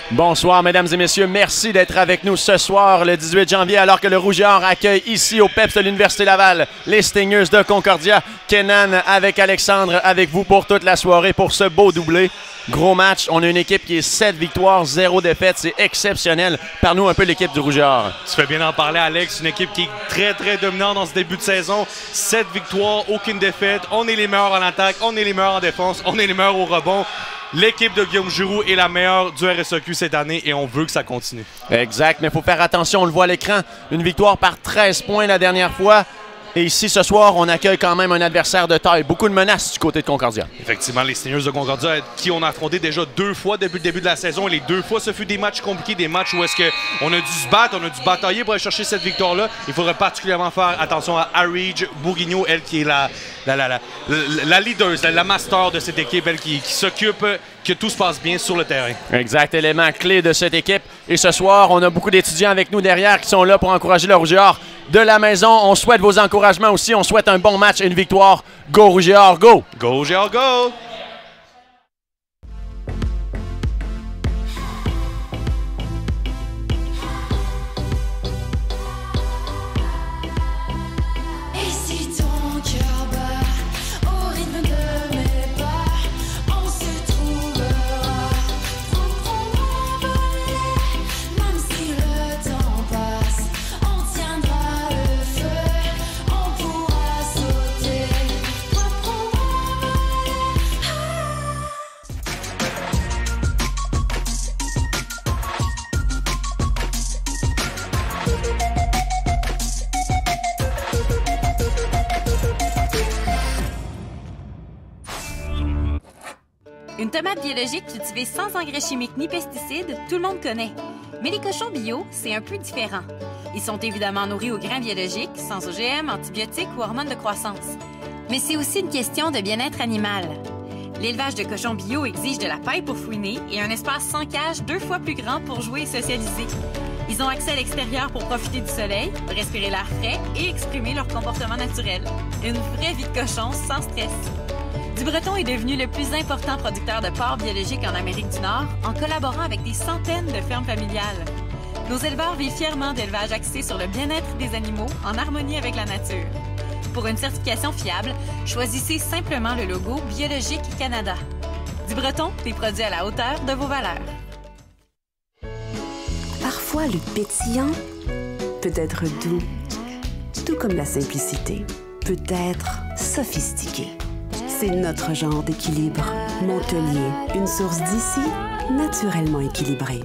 Bonsoir, mesdames et messieurs. Merci d'être avec nous ce soir, le 18 janvier, alors que le Rouge et Or accueille ici au PEPS de l'Université Laval les Stingers de Concordia. Kenan avec Alexandre, avec vous pour toute la soirée pour ce beau doublé. Gros match. On a une équipe qui est 7 victoires, 0 défaites. C'est exceptionnel. Parle-nous un peu de l'équipe du Rouge et Or. Tu fais bien d'en parler, Alex. Une équipe qui est très dominante dans ce début de saison. 7 victoires, aucune défaite. On est les meilleurs en attaque, on est les meilleurs en défense, on est les meilleurs au rebond. L'équipe de Guillaume Giroux est la meilleure du RSEQ cette année et on veut que ça continue. Exact, mais il faut faire attention, on le voit à l'écran. Une victoire par 13 points la dernière fois. Et ici, ce soir, on accueille quand même un adversaire de taille. Beaucoup de menaces du côté de Concordia. Effectivement, les Stingers de Concordia, qui on a affronté déjà 2 fois depuis le début de la saison. Et les 2 fois, ce fut des matchs compliqués, des matchs où est-ce qu'on a dû se battre, on a dû batailler pour aller chercher cette victoire-là. Il faudrait particulièrement faire attention à Arige Bourguignon, elle qui est la leader, la master de cette équipe, elle qui s'occupe que tout se passe bien sur le terrain. Exact, élément clé de cette équipe. Et ce soir, on a beaucoup d'étudiants avec nous derrière qui sont là pour encourager le Rouge et Or de la maison. On souhaite vos encouragements aussi. On souhaite un bon match et une victoire. Go Rouge et Or, go! Go Rouge et Or, go! Une tomate biologique cultivée sans engrais chimiques ni pesticides, tout le monde connaît. Mais les cochons bio, c'est un peu différent. Ils sont évidemment nourris aux grains biologiques, sans OGM, antibiotiques ou hormones de croissance. Mais c'est aussi une question de bien-être animal. L'élevage de cochons bio exige de la paille pour fouiner et un espace sans cage 2 fois plus grand pour jouer et socialiser. Ils ont accès à l'extérieur pour profiter du soleil, respirer l'air frais et exprimer leur comportement naturel. Une vraie vie de cochon sans stress. Dubreton est devenu le plus important producteur de porc biologique en Amérique du Nord en collaborant avec des centaines de fermes familiales. Nos éleveurs vivent fièrement d'élevage axé sur le bien-être des animaux en harmonie avec la nature. Pour une certification fiable, choisissez simplement le logo Biologique Canada. Dubreton, des produits à la hauteur de vos valeurs. Parfois, le pétillant peut être doux, tout comme la simplicité peut être sophistiquée. C'est notre genre d'équilibre. Montelier, une source d'ici, naturellement équilibrée.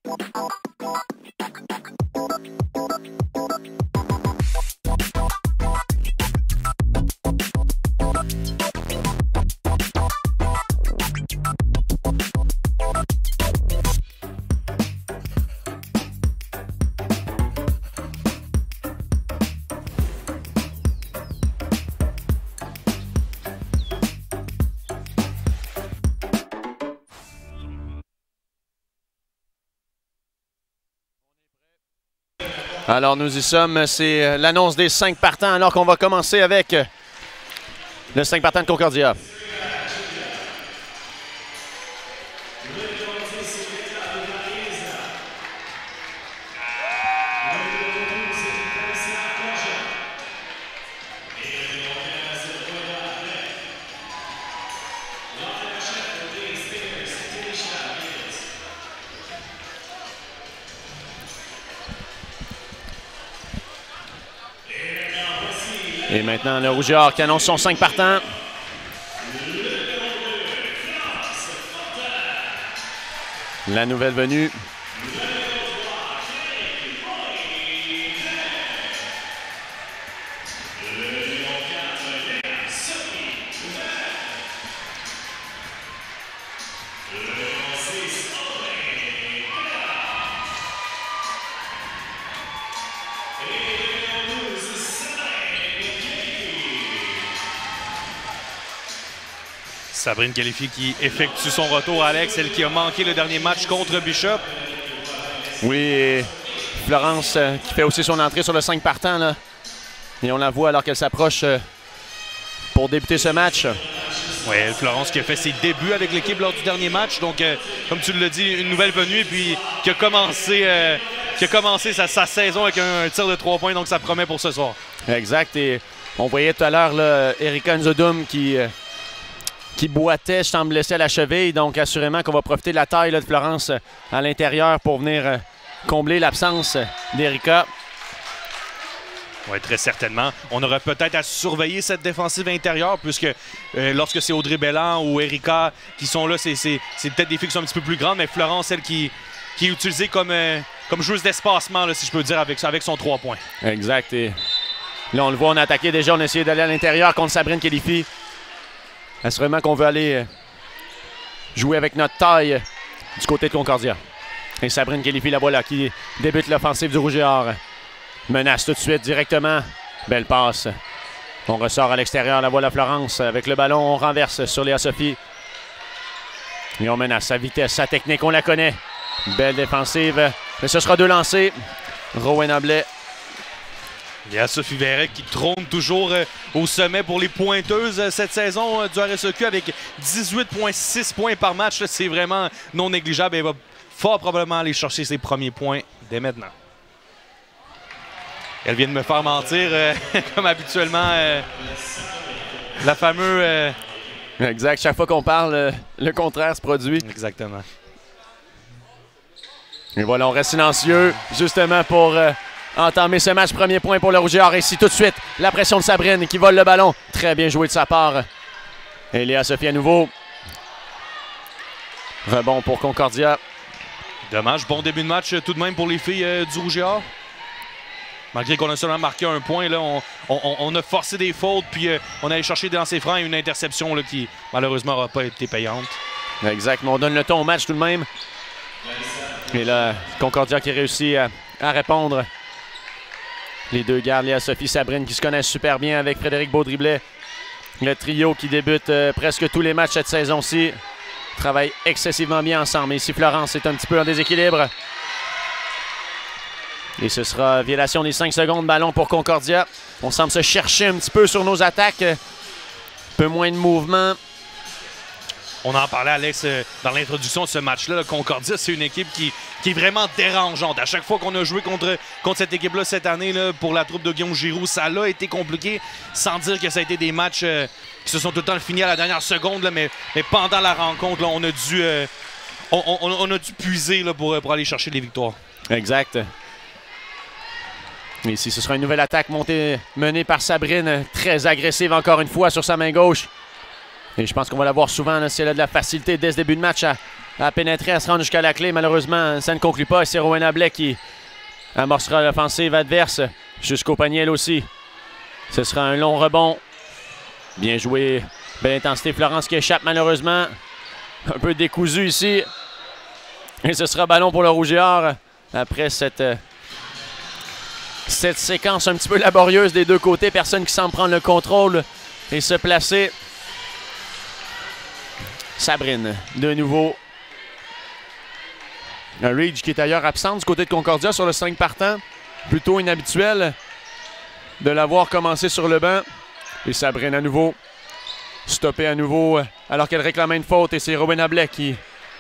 Alors, nous y sommes. C'est l'annonce des 5 partants, alors qu'on va commencer avec le 5 partants de Concordia. Et maintenant, le Rouge et Or qui annonce son 5 partants. La nouvelle venue. Sabrine Qualifié qui effectue son retour, Alex, celle qui a manqué le dernier match contre Bishop. Oui, et Florence qui fait aussi son entrée sur le 5 partant, là. Et on la voit alors qu'elle s'approche pour débuter ce match. Oui, Florence qui a fait ses débuts avec l'équipe lors du dernier match. Donc, comme tu l'as dit, une nouvelle venue et puis qui a commencé sa saison avec un tir de 3 points. Donc, ça promet pour ce soir. Exact. Et on voyait tout à l'heure Erika Nzodum qui boitait, je semble blessée à la cheville. Donc, assurément qu'on va profiter de la taille là, de Florence à l'intérieur pour venir combler l'absence d'Erika. Oui, très certainement. On aurait peut-être à surveiller cette défensive intérieure puisque lorsque c'est Audrey Belland ou Erika qui sont là, c'est peut-être des filles qui sont un petit peu plus grandes, mais Florence, celle qui est utilisée comme joueuse d'espacement, si je peux dire, avec son 3 points. Exact. Et là, on le voit, on a attaqué déjà, on a essayé d'aller à l'intérieur contre Sabrine Kélifi. Assurément qu'on veut aller jouer avec notre taille du côté de Concordia. Et Sabrine Kélifi, la voilà, qui débute l'offensive du Rouge et Or. Menace tout de suite directement. Belle passe. On ressort à l'extérieur. La voilà Florence. Avec le ballon, on renverse sur Léa Sophie. Et on menace sa vitesse, sa technique. On la connaît. Belle défensive. Mais ce sera 2 lancers. Rowena Blais. Léa Sophie Verret qui trône toujours au sommet pour les pointeuses cette saison du RSEQ avec 18,6 points par match. C'est vraiment non négligeable. Elle va fort probablement aller chercher ses premiers points dès maintenant. Elle vient de me faire mentir, comme habituellement, la fameuse... Exact. Chaque fois qu'on parle, le contraire se produit. Exactement. Et voilà, on reste silencieux, justement pour entamer ce match. Premier point pour le Rouge et Or. Ici, tout de suite, la pression de Sabrine qui vole le ballon. Très bien joué de sa part. Et Léa Sophie à nouveau. Rebond pour Concordia. Dommage. Bon début de match tout de même pour les filles du Rouge et Or. Malgré qu'on a seulement marqué 1 point, là, on a forcé des fautes, puis on a allé chercher des lancers francs et une interception là, qui, malheureusement, n'aura pas été payante. Exact, mais on donne le ton au match tout de même. Et là, Concordia qui réussit à répondre. Les deux gardes, Léa Sophie, Sabrine, qui se connaissent super bien avec Frédéric Baudriblet. Le trio qui débute presque tous les matchs cette saison-ci. Travaille excessivement bien ensemble. Et ici, Florence est un petit peu en déséquilibre. Et ce sera violation des 5 secondes, ballon pour Concordia. On semble se chercher un petit peu sur nos attaques. Un peu moins de mouvement. On en parlait, Alex, dans l'introduction de ce match-là. Concordia, c'est une équipe qui est vraiment dérangeante. À chaque fois qu'on a joué contre cette équipe-là cette année, là, pour la troupe de Guillaume Giroux, ça a été compliqué, sans dire que ça a été des matchs qui se sont tout le temps finis à la dernière seconde. Là, mais pendant la rencontre, là, on a dû puiser là, pour aller chercher les victoires. Exact. Ici, ce sera une nouvelle attaque menée par Sabrine. Très agressive encore une fois sur sa main gauche. Et je pense qu'on va la voir souvent là, si elle a de la facilité dès ce début de match à pénétrer, à se rendre jusqu'à la clé. Malheureusement, ça ne conclut pas. C'est Rowena Blais qui amorcera l'offensive adverse jusqu'au panier elle aussi. Ce sera un long rebond. Bien joué. Belle intensité. Florence qui échappe malheureusement. Un peu décousu ici. Et ce sera ballon pour le Rouge et Or après cette séquence un petit peu laborieuse des deux côtés. Personne qui semble prendre le contrôle et se placer. Sabrine, de nouveau. Un Reed qui est ailleurs absent du côté de Concordia sur le 5 partant. Plutôt inhabituel de l'avoir commencé sur le banc. Et Sabrine à nouveau. Stoppé à nouveau alors qu'elle réclamait une faute. Et c'est Rowena Blais qui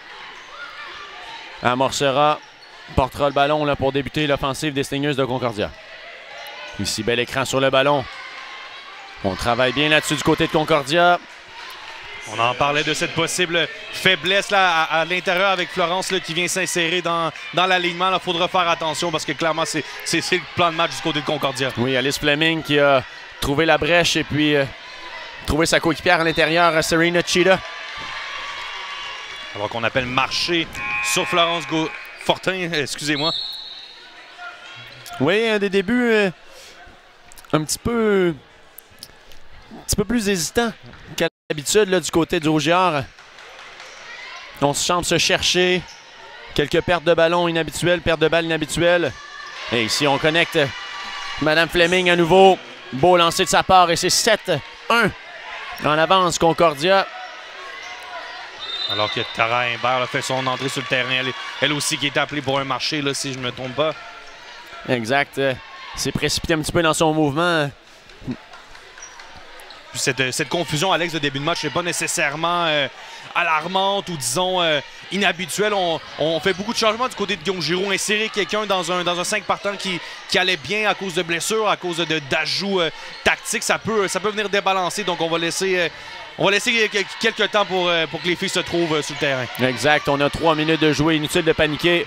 amorcera, portera le ballon là, pour débuter l'offensive des Stingers de Concordia. Ici, bel écran sur le ballon. On travaille bien là-dessus du côté de Concordia. On en parlait de cette possible faiblesse là, à l'intérieur avec Florence là, qui vient s'insérer dans l'alignement. Il faudra faire attention parce que clairement, c'est le plan de match du côté de Concordia. Oui, Alice Fleming qui a trouvé la brèche et puis trouvé sa coéquipière à l'intérieur, Serena Cheetah. Alors qu'on appelle marcher sur Florence Fortin, excusez-moi. Oui, des débuts un petit peu plus hésitant qu'à l'habitude du côté du Rouge et Or. On semble se chercher. Quelques pertes de ballon inhabituelles, pertes de balles inhabituelles. Et ici, on connecte Madame Fleming à nouveau. Beau lancer de sa part et c'est 7-1 en avance Concordia. Alors que Tara Imbert a fait son entrée sur le terrain. Elle aussi qui est appelée pour un marché, là, si je ne me trompe pas. Exact. S'est précipité un petit peu dans son mouvement. cette confusion, Alex, de début de match n'est pas nécessairement alarmante ou, disons, inhabituelle. On fait beaucoup de changements du côté de Guillaume Giroux. Insérer quelqu'un dans un 5 partants qui allait bien à cause de blessures, à cause d'ajouts tactiques, ça peut venir débalancer. Donc, on va laisser quelques temps pour que les filles se trouvent sur le terrain. Exact. On a 3 minutes de jouer. Inutile de paniquer.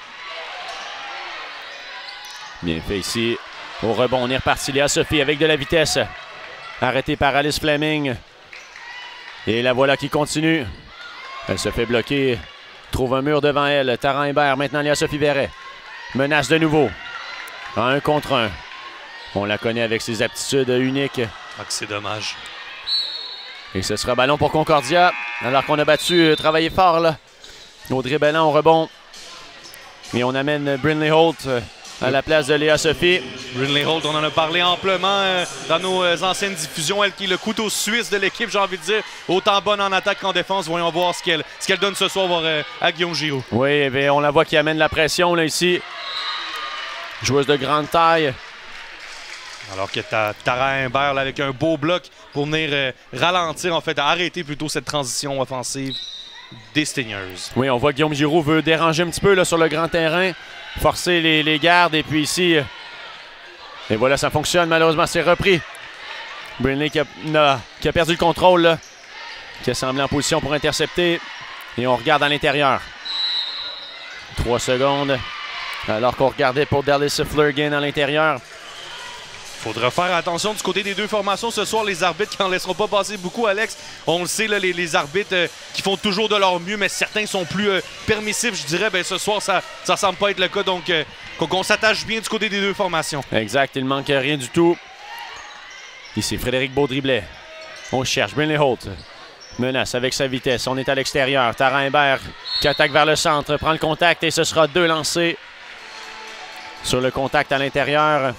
Bien fait ici. Au rebond, on est reparti. Léa Sophie avec de la vitesse. Arrêtée par Alice Fleming. Et la voilà qui continue. Elle se fait bloquer. Trouve un mur devant elle. Tara Imbert. Maintenant, Léa Sophie Verret. Menace de nouveau. 1 contre 1. On la connaît avec ses aptitudes uniques. Ah, c'est dommage. Et ce sera ballon pour Concordia. Alors qu'on a travaillé fort là. Audrey Belland au rebond. Et on amène Brinley Holt à la place de Léa Sophie. Brinley Holt, on en a parlé amplement dans nos anciennes diffusions. Elle qui est le couteau suisse de l'équipe, j'ai envie de dire. Autant bonne en attaque qu'en défense. Voyons voir ce qu'elle donne ce soir à Guillaume Giroux. Oui, bien, on la voit qui amène la pression là ici. Joueuse de grande taille. Alors que Tara Imbert là, avec un beau bloc pour venir ralentir, en fait, arrêter plutôt cette transition offensive des Stingers. Oui, on voit que Guillaume Giroux veut déranger un petit peu là, sur le grand terrain, forcer les gardes et puis ici, et voilà, ça fonctionne. Malheureusement, c'est repris. Brinley qui a perdu le contrôle, là, qui a semblé en position pour intercepter. Et on regarde à l'intérieur. 3 secondes, alors qu'on regardait pour Dallas Flurgan à l'intérieur. Faudra faire attention du côté des deux formations ce soir. Les arbitres qui n'en laisseront pas passer beaucoup, Alex. On le sait, là, les arbitres qui font toujours de leur mieux, mais certains sont plus permissifs, je dirais. Ben, ce soir, ça semble pas être le cas. Donc, qu'on s'attache bien du côté des deux formations. Exact, il ne manque rien du tout. Ici, Frédéric Baudriblet. On cherche. Brinley Holt. Menace avec sa vitesse. On est à l'extérieur. Tara Imbert qui attaque vers le centre. Prend le contact et ce sera 2 lancés sur le contact à l'intérieur.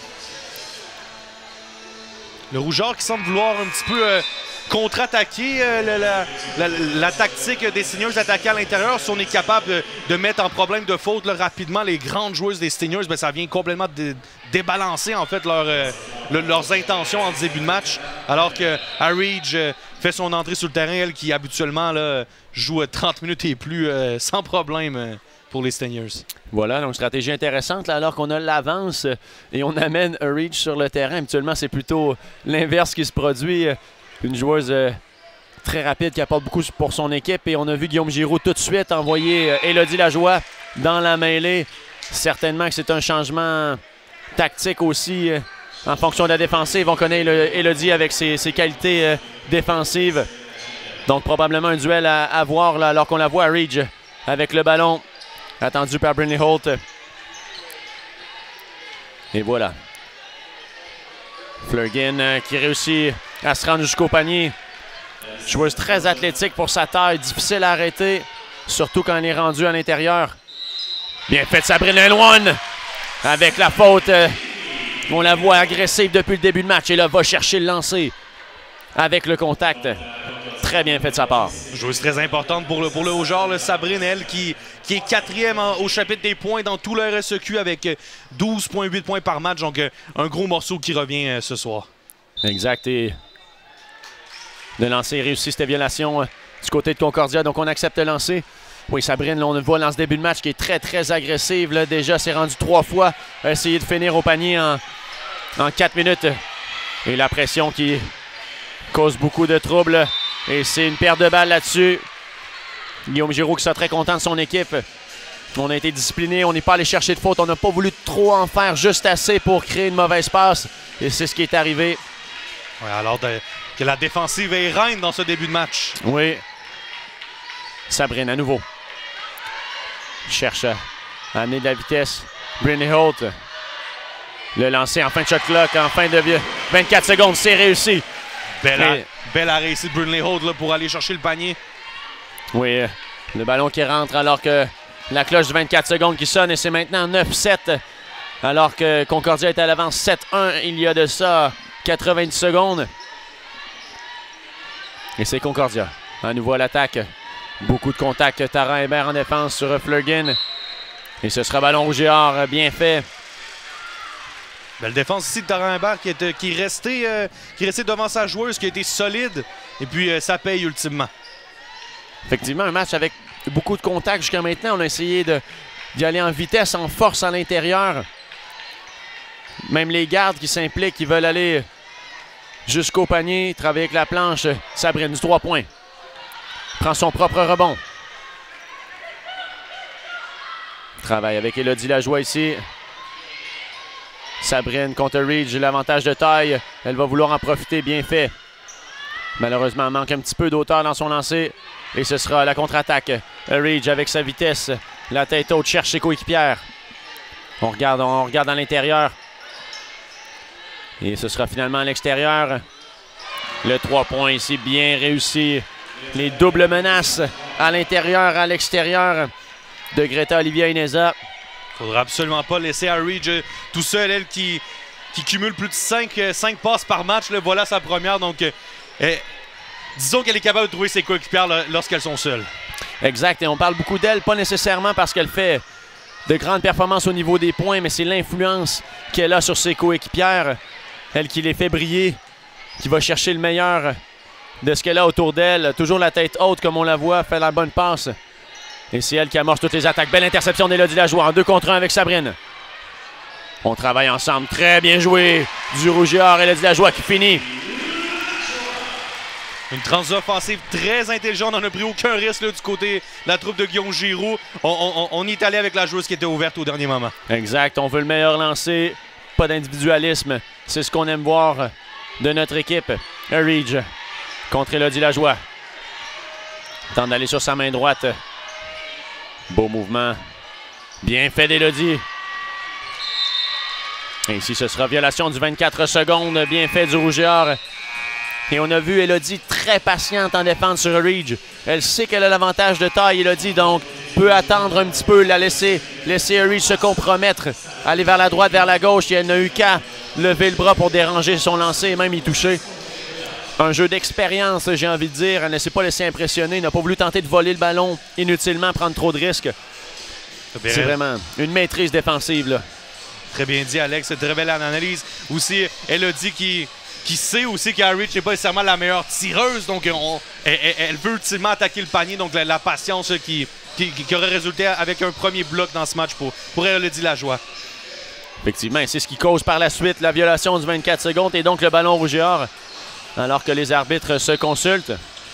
Le Rougeur qui semble vouloir un petit peu contre-attaquer la tactique des Stingers d'attaquer à l'intérieur. Si on est capable de mettre en problème de faute là, rapidement les grandes joueuses des Stingers, ben, ça vient complètement débalancer en fait leurs intentions en début de match. Alors que Harridge fait son entrée sur le terrain, elle qui habituellement là, joue 30 minutes et plus sans problème pour les Stingers. Voilà, donc stratégie intéressante là, alors qu'on a l'avance et on amène Harridge sur le terrain. Habituellement, c'est plutôt l'inverse qui se produit. Une joueuse très rapide qui apporte beaucoup pour son équipe. Et on a vu Guillaume Giroux tout de suite envoyer Élodie Lajoie dans la mêlée. Certainement que c'est un changement tactique aussi en fonction de la défensive. On connaît Élodie avec ses qualités défensives. Donc probablement un duel à voir là, alors qu'on la voit Harridge avec le ballon. Attendu par Brinley Holt. Et voilà. Flurgan qui réussit à se rendre jusqu'au panier. Joueuse très athlétique pour sa taille. Difficile à arrêter. Surtout quand elle est rendue à l'intérieur. Bien fait de Sabrina Elwan. Avec la faute. On la voit agressive depuis le début de match. Et là, va chercher le lancer. Avec le contact. Très bien fait de sa part. Joueuse très importante pour le Haut-Jard. Sabrine, elle, qui est 4e au chapitre des points dans tout le RSEQ avec 12,8 points par match. Donc, un gros morceau qui revient ce soir. Exact. Et de lancer réussi cette violation du côté de Concordia. Donc, on accepte le lancer. Oui, Sabrine, là, on le voit dans ce début de match qui est très, très agressive. Là, déjà, c'est rendu 3 fois. A essayé de finir au panier en 4 minutes. Et la pression qui cause beaucoup de troubles. Et c'est une perte de balle là-dessus. Guillaume Giroux qui sera très content de son équipe. On a été discipliné, on n'est pas allé chercher de faute. On n'a pas voulu trop en faire, juste assez pour créer une mauvaise passe. Et c'est ce qui est arrivé. Ouais, alors que la défensive est reine dans ce début de match. Oui. Sabrine à nouveau. Cherche à amener de la vitesse. Brinley Holt. Le lancer en fin de shot clock, en fin de 24 secondes, c'est réussi. Belle a réussi de Brinley Holt là, pour aller chercher le panier. Oui, le ballon qui rentre alors que la cloche de 24 secondes qui sonne et c'est maintenant 9-7 alors que Concordia est à l'avance 7-1 il y a de ça 90 secondes. Et c'est Concordia. À nouveau à l'attaque. Beaucoup de contacts. Tara Imbert en défense sur Flurgan. Et ce sera ballon rouge et or bien fait. Belle défense ici de Tarimbert qui est resté devant sa joueuse, qui a été solide. Et puis, ça paye ultimement. Effectivement, un match avec beaucoup de contacts jusqu'à maintenant. On a essayé d'y aller en vitesse, en force à l'intérieur. Même les gardes qui s'impliquent, qui veulent aller jusqu'au panier, travailler avec la planche. Sabrine du 3 points. Prend son propre rebond. Travaille avec Élodie Lajoie ici. Sabrine contre Reed, j'ai l'avantage de taille. Elle va vouloir en profiter, bien fait. Malheureusement, elle manque un petit peu d'auteur dans son lancer. Et ce sera la contre-attaque. Reed avec sa vitesse. La tête haute cherche ses coéquipières. On regarde à l'intérieur. Et ce sera finalement à l'extérieur. Le 3 points ici, bien réussi. Les doubles menaces à l'intérieur, à l'extérieur de Greta Olivia Ineza. Faudra absolument pas laisser Harry tout seul, elle qui cumule plus de 5 passes par match. Là, voilà sa première. Donc, disons qu'elle est capable de trouver ses coéquipières lorsqu'elles sont seules. Exact. Et on parle beaucoup d'elle, pas nécessairement parce qu'elle fait de grandes performances au niveau des points, mais c'est l'influence qu'elle a sur ses coéquipières. Elle qui les fait briller, qui va chercher le meilleur de ce qu'elle a autour d'elle. Toujours la tête haute comme on la voit, fait la bonne passe. Et c'est elle qui amorce toutes les attaques. Belle interception d'Élodie Lajoie en 2 contre 1 avec Sabrine. On travaille ensemble. Très bien joué du Rouge et Or. Élodie Lajoie qui finit. Une transition offensive très intelligente. On n'a pris aucun risque là, du côté de la troupe de Guillaume Giroux. On y est allé avec la joueuse qui était ouverte au dernier moment. Exact. On veut le meilleur lancer. Pas d'individualisme. C'est ce qu'on aime voir de notre équipe. Ridge contre Élodie Lajoie. Tente d'aller sur sa main droite. Beau mouvement. Bien fait d'Élodie. Ici, ce sera violation du 24 secondes. Bien fait du Rouge et Or. Et on a vu Élodie très patiente en défense sur Ridge. Elle sait qu'elle a l'avantage de taille, Élodie, donc peut attendre un petit peu, la laisser Ridge se compromettre, aller vers la droite, vers la gauche. Et elle n'a eu qu'à lever le bras pour déranger son lancer et même y toucher. Un jeu d'expérience, j'ai envie de dire. Elle ne s'est pas laissée impressionner. Elle n'a pas voulu tenter de voler le ballon inutilement, prendre trop de risques. C'est vraiment une maîtrise défensive, là. Très bien dit, Alex. Très belle analyse. Aussi, Élodie qui sait aussi qu'Harry n'est pas nécessairement la meilleure tireuse. Donc, elle veut ultimement attaquer le panier. Donc, la patience qui aurait résulté avec un premier bloc dans ce match pour Élodie Lajoie. Effectivement, c'est ce qui cause par la suite la violation du 24 secondes et donc le ballon Rouge et Or. Alors que les arbitres se consultent.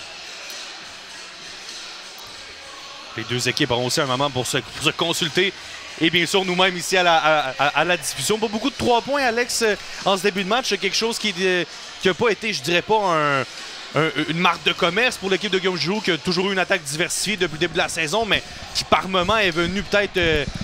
Les deux équipes auront aussi un moment pour se consulter. Et bien sûr, nous-mêmes ici à la discussion. Pas beaucoup de 3 points, Alex, en ce début de match. Quelque chose qui n'a pas été, je dirais pas, une marque de commerce pour l'équipe de Guillaume Giroux, qui a toujours eu une attaque diversifiée depuis le début de la saison, mais qui par moment est venue peut-être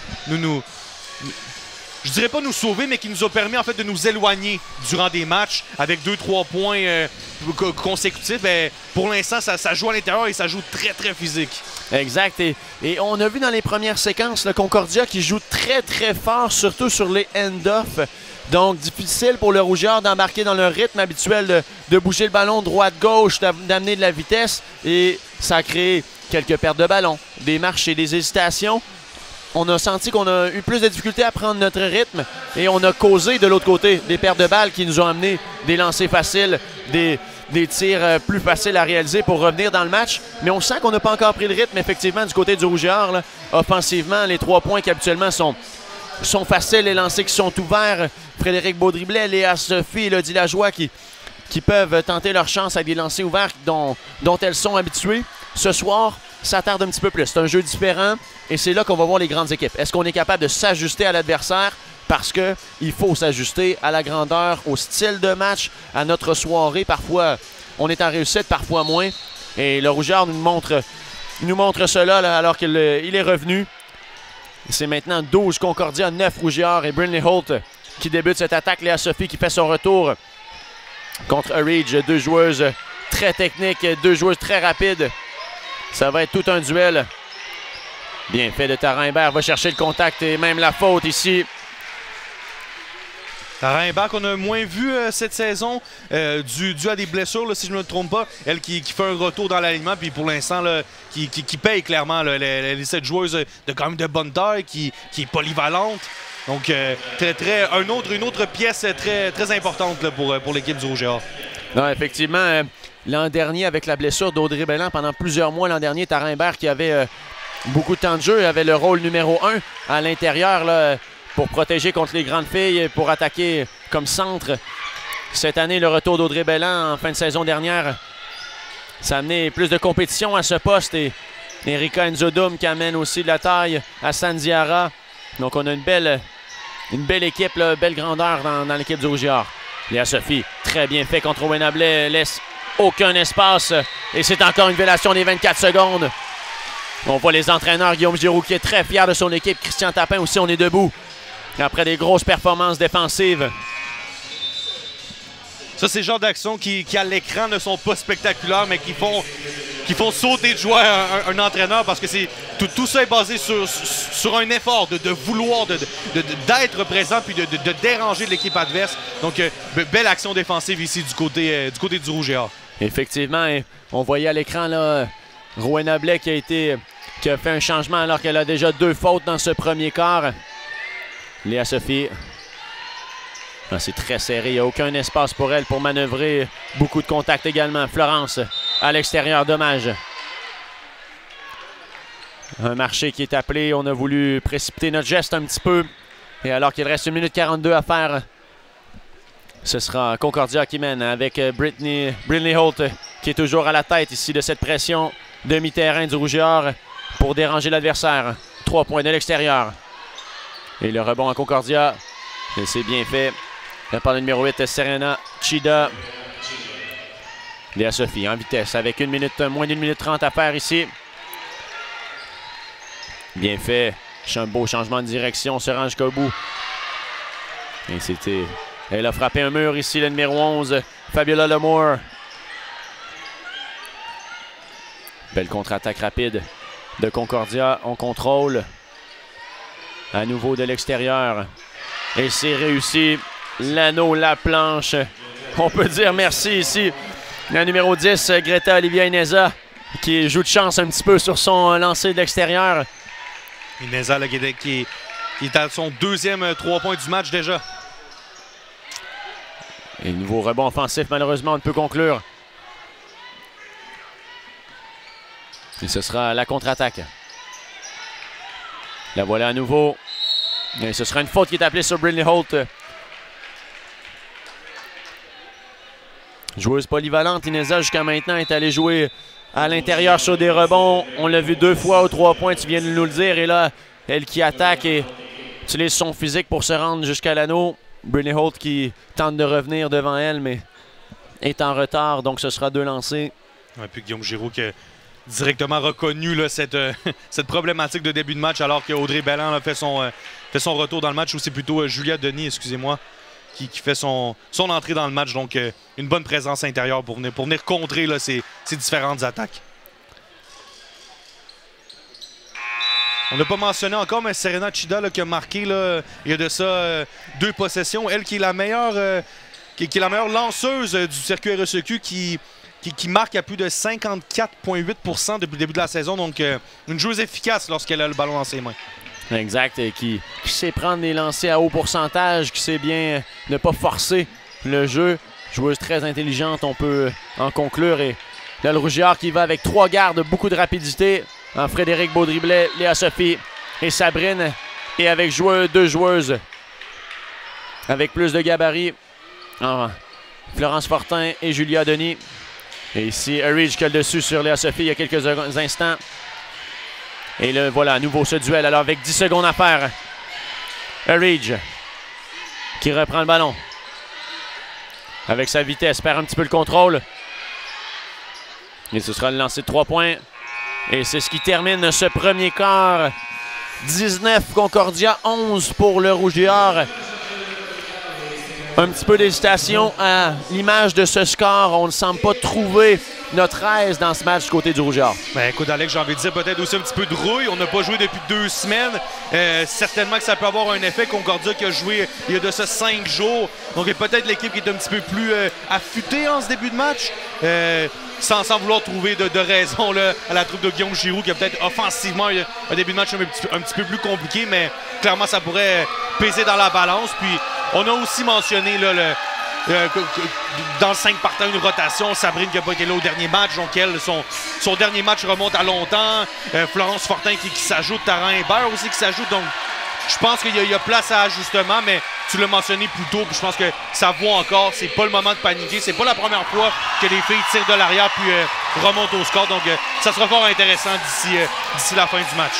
je dirais pas nous sauver, mais qui nous a permis en fait de nous éloigner durant des matchs avec 2-3 points consécutifs. Ben, pour l'instant, ça joue à l'intérieur et ça joue très, très physique. Exact. Et on a vu dans les premières séquences le Concordia qui joue très, très fort, surtout sur les end-off. Donc, difficile pour le Rouge et Or d'embarquer dans le rythme habituel de bouger le ballon droite-gauche, d'amener de la vitesse. Et ça a créé quelques pertes de ballon, des marches et des hésitations. On a senti qu'on a eu plus de difficultés à prendre notre rythme et on a causé de l'autre côté des pertes de balles qui nous ont amené des lancers faciles, des tirs plus faciles à réaliser pour revenir dans le match. Mais on sent qu'on n'a pas encore pris le rythme, effectivement, du côté du Rouge et Or. Là, offensivement, les 3 points qui habituellement sont faciles, les lancers qui sont ouverts. Frédéric Beaudriblet, Léa Sophie, Élodie Lajoie qui peuvent tenter leur chance avec des lancers ouverts dont elles sont habituées. Ce soir, ça tarde un petit peu plus. C'est un jeu différent et c'est là qu'on va voir les grandes équipes. Est-ce qu'on est capable de s'ajuster à l'adversaire? Parce qu'il faut s'ajuster à la grandeur, au style de match, à notre soirée. Parfois, on est en réussite, parfois moins. Et le Rouge et Or nous montre cela là, alors qu'il est revenu. C'est maintenant 12 Concordia, 9 Rouge et Or et Brinley Holt qui débute cette attaque. Léa Sophie qui fait son retour contre Ridge. 2 joueuses très techniques, 2 joueuses très rapides. Ça va être tout un duel. Bien fait de Tarimbert, va chercher le contact et même la faute ici. Tarimbert qu'on a moins vu cette saison, dû à des blessures, là, si je ne me trompe pas. Elle qui fait un retour dans l'alignement, puis pour l'instant, qui paye clairement. Là, cette joueuse de quand même de bonne taille, qui est polyvalente. Donc, une autre pièce très importante là, pour l'équipe du Rouge et Or. Non, effectivement, l'an dernier, avec la blessure d'Audrey Belland, pendant plusieurs mois l'an dernier, Tara Imbert qui avait beaucoup de temps de jeu, avait le rôle numéro 1 à l'intérieur là, pour protéger contre les grandes filles, pour attaquer comme centre. Cette année, le retour d'Audrey Belland en fin de saison dernière, ça a amené plus de compétition à ce poste et Erika Nzodum qui amène aussi de la taille à Sandiara. Donc on a une belle équipe, là, belle grandeur dans l'équipe du Rouge et Or. Léa Sophie, très bien fait contre Owen Ablais, laisse aucun espace et c'est encore une violation des 24 secondes. On voit les entraîneurs, Guillaume Giroux qui est très fier de son équipe, Christian Tapin aussi, on est debout après des grosses performances défensives. Ça, c'est le genre d'actions qui à l'écran ne sont pas spectaculaires, mais qui font sauter de joie un entraîneur parce que tout ça est basé sur un effort de vouloir, d'être présent puis de déranger l'équipe adverse. Donc, belle action défensive ici du côté du Rouge et Or. Effectivement, on voyait à l'écran là Rowena Blais qui a fait un changement alors qu'elle a déjà 2 fautes dans ce premier quart. Léa Sophie. C'est très serré, il n'y a aucun espace pour elle pour manœuvrer. Beaucoup de contact également. Florence à l'extérieur, dommage. Un marché qui est appelé, on a voulu précipiter notre geste un petit peu. Et alors qu'il reste 1 minute 42 à faire, ce sera Concordia qui mène avec Brinley Holt qui est toujours à la tête ici de cette pression demi-terrain du Rouge et Or pour déranger l'adversaire. 3 points de l'extérieur. Et le rebond à Concordia, c'est bien fait. Par le numéro 8, Serena Chida. Léa Sophie en vitesse avec moins d'1 minute 30 à faire ici. Bien fait. Un beau changement de direction, se rend jusqu'au bout. Et c'était... Elle a frappé un mur ici, le numéro 11, Fabiola Lemoore. Belle contre-attaque rapide de Concordia. On contrôle. À nouveau de l'extérieur. Et c'est réussi. L'anneau, la planche. On peut dire merci ici. La numéro 10, Greta Olivia Ineza, qui joue de chance un petit peu sur son lancer de l'extérieur. Ineza là, qui est à son 2e 3 points du match déjà. Et nouveau rebond offensif, malheureusement, on ne peut conclure. Et ce sera la contre-attaque. La voilà à nouveau. Et ce sera une faute qui est appelée sur Brinley Holt. Joueuse polyvalente, Ineza jusqu'à maintenant est allée jouer à l'intérieur sur des rebonds. On l'a vu 2 fois aux 3 points, tu viens de nous le dire. Et là, elle qui attaque et utilise son physique pour se rendre jusqu'à l'anneau. Brinley Holt qui tente de revenir devant elle, mais est en retard. Donc ce sera 2 lancers. Ouais, puis Guillaume Giroux qui a directement reconnu là, cette problématique de début de match alors qu'Audrey Belland a fait son retour dans le match. Ou c'est plutôt Julia Denis, excusez-moi, qui fait son entrée dans le match. Donc, une bonne présence intérieure pour venir contrer là, ces différentes attaques. On n'a pas mentionné encore, mais Serena Chida là, qui a marqué là, il y a de ça 2 possessions. Elle qui est la meilleure, lanceuse du circuit RSEQ qui marque à plus de 54,8% depuis le début de la saison. Donc, une joueuse efficace lorsqu'elle a le ballon dans ses mains. Exact, et qui sait prendre des lancers à haut pourcentage, qui sait bien ne pas forcer le jeu. Joueuse très intelligente, on peut en conclure. Et là, le Rouge et Or qui va avec 3 gardes, beaucoup de rapidité. En Frédéric Baudriblet, Léa Sophie et Sabrine. Et avec 2 joueuses avec plus de gabarit. Florence Fortin et Julia Denis. Et ici, Ridge qui a le dessus sur Léa Sophie il y a quelques instants. Et là, voilà, à nouveau ce duel. Alors, avec 10 secondes à faire. Ridge qui reprend le ballon. Avec sa vitesse, perd un petit peu le contrôle. Et ce sera le lancer de 3 points. Et c'est ce qui termine ce premier quart. 19 Concordia, 11 pour le Rouge et Or. Un petit peu d'hésitation à l'image de ce score. On ne semble pas trouver notre aise dans ce match du côté du Rouge et Or? Ben, écoute, Alex, j'ai envie de dire peut-être aussi un petit peu de rouille. On n'a pas joué depuis 2 semaines. Certainement que ça peut avoir un effet. Concordia qui a joué il y a de ça 5 jours. Donc, peut-être l'équipe qui est un petit peu plus affûtée en ce début de match. Sans vouloir trouver de raison là, à la troupe de Guillaume Giroux, qui a peut-être offensivement un début de match un petit peu plus compliqué, mais clairement, ça pourrait peser dans la balance. Puis, on a aussi mentionné là, dans le 5 partants, une rotation. Sabrine qui n'a pas été là au dernier match, donc elle, son dernier match remonte à longtemps. Florence Fortin qui s'ajoute, Taran Hébert aussi qui s'ajoute. Donc, je pense qu'il y a place à ajustement, mais tu l'as mentionné plus tôt, puis je pense que ça vaut encore. C'est pas le moment de paniquer. C'est pas la première fois que les filles tirent de l'arrière puis remontent au score. Donc, ça sera fort intéressant d'ici la fin du match.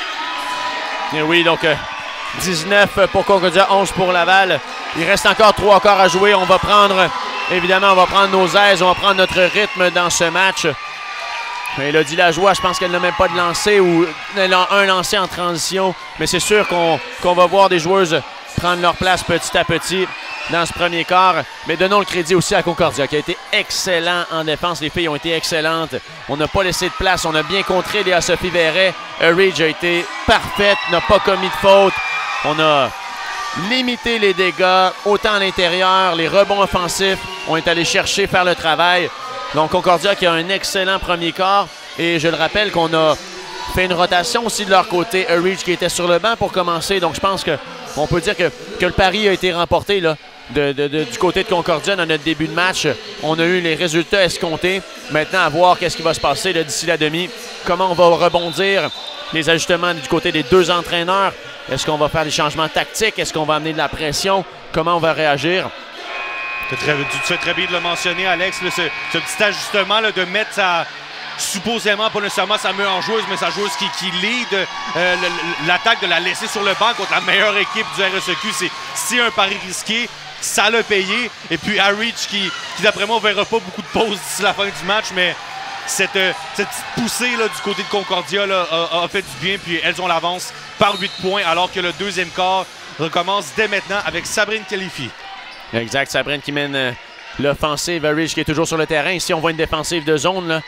Et oui, donc 19 pour Concordia, 11 pour Laval. Il reste encore 3 quarts à jouer. On va prendre, évidemment, on va prendre nos aises, on va prendre notre rythme dans ce match. Élodie Lajoie, je pense qu'elle n'a même pas de lancer ou un lancer en transition. Mais c'est sûr qu'on va voir des joueuses prendre leur place petit à petit dans ce premier quart. Mais donnons le crédit aussi à Concordia qui a été excellent en défense. Les filles ont été excellentes. On n'a pas laissé de place. On a bien contré Léa-Sophie Verret. Ridge a été parfaite, n'a pas commis de faute. On a limité les dégâts, autant à l'intérieur. Les rebonds offensifs, on est allé chercher, faire le travail. Donc Concordia qui a un excellent premier quart. Et je le rappelle qu'on a fait une rotation aussi de leur côté. Ridge qui était sur le banc pour commencer. Donc je pense qu'on peut dire que le pari a été remporté là, du côté de Concordia dans notre début de match. On a eu les résultats escomptés. Maintenant, à voir qu'est-ce qui va se passer d'ici la demi. Comment on va rebondir. Les ajustements du côté des 2 entraîneurs. Est-ce qu'on va faire des changements tactiques? Est-ce qu'on va amener de la pression? Comment on va réagir? Tu fais très bien de le mentionner, Alex. Là, ce petit ajustement là, de mettre supposément, pas nécessairement sa meilleure joueuse, mais sa joueuse qui lead l'attaque, de la laisser sur le banc contre la meilleure équipe du RSEQ. C'est un pari risqué. Ça l'a payé. Et puis Harwich qui d'après moi, ne verra pas beaucoup de pauses d'ici la fin du match, mais cette petite poussée là, du côté de Concordia là, a fait du bien. Puis elles ont l'avance par 8 points, alors que le deuxième quart recommence dès maintenant avec Sabrine Khalifi. Exact, Sabrine qui mène l'offensive. Ridge qui est toujours sur le terrain. Ici, on voit une défensive de zone. Là.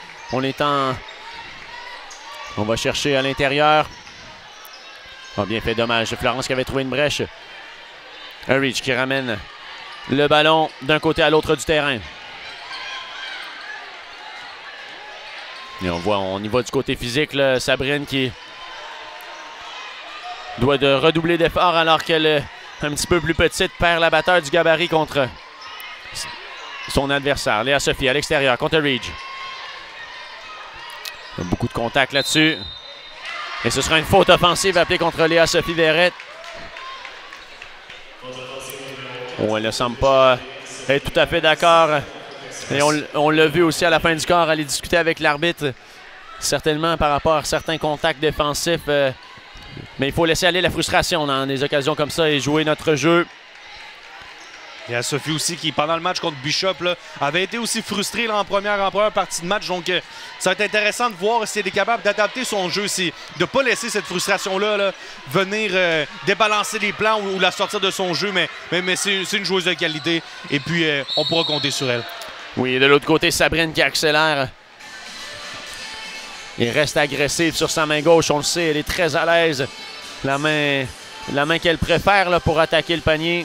On va chercher à l'intérieur. Oh, bien fait, dommage. Florence qui avait trouvé une brèche. Ridge qui ramène le ballon d'un côté à l'autre du terrain. Et on y va du côté physique. Là, Sabrine qui doit de redoubler d'efforts alors qu'elle est un petit peu plus petite, perd la batteur du gabarit contre son adversaire. Léa-Sophie à l'extérieur contre Ridge. Beaucoup de contact là-dessus. Et ce sera une faute offensive appelée contre Léa-Sophie Verret. Oh, elle ne semble pas être tout à fait d'accord. Et on l'a vu aussi à la fin du quart aller discuter avec l'arbitre. Certainement par rapport à certains contacts défensifs. Mais il faut laisser aller la frustration dans des occasions comme ça et jouer notre jeu. Il y a Sophie aussi qui, pendant le match contre Bishop, là, avait été aussi frustrée là, en première partie de match. Donc, ça va être intéressant de voir si elle est capable d'adapter son jeu, de ne pas laisser cette frustration-là là, venir débalancer les plans ou la sortir de son jeu. Mais c'est une joueuse de qualité et puis on pourra compter sur elle. Oui, et de l'autre côté, Sabrine qui accélère. Il reste agressive sur sa main gauche, on le sait, elle est très à l'aise. La main qu'elle préfère là, pour attaquer le panier.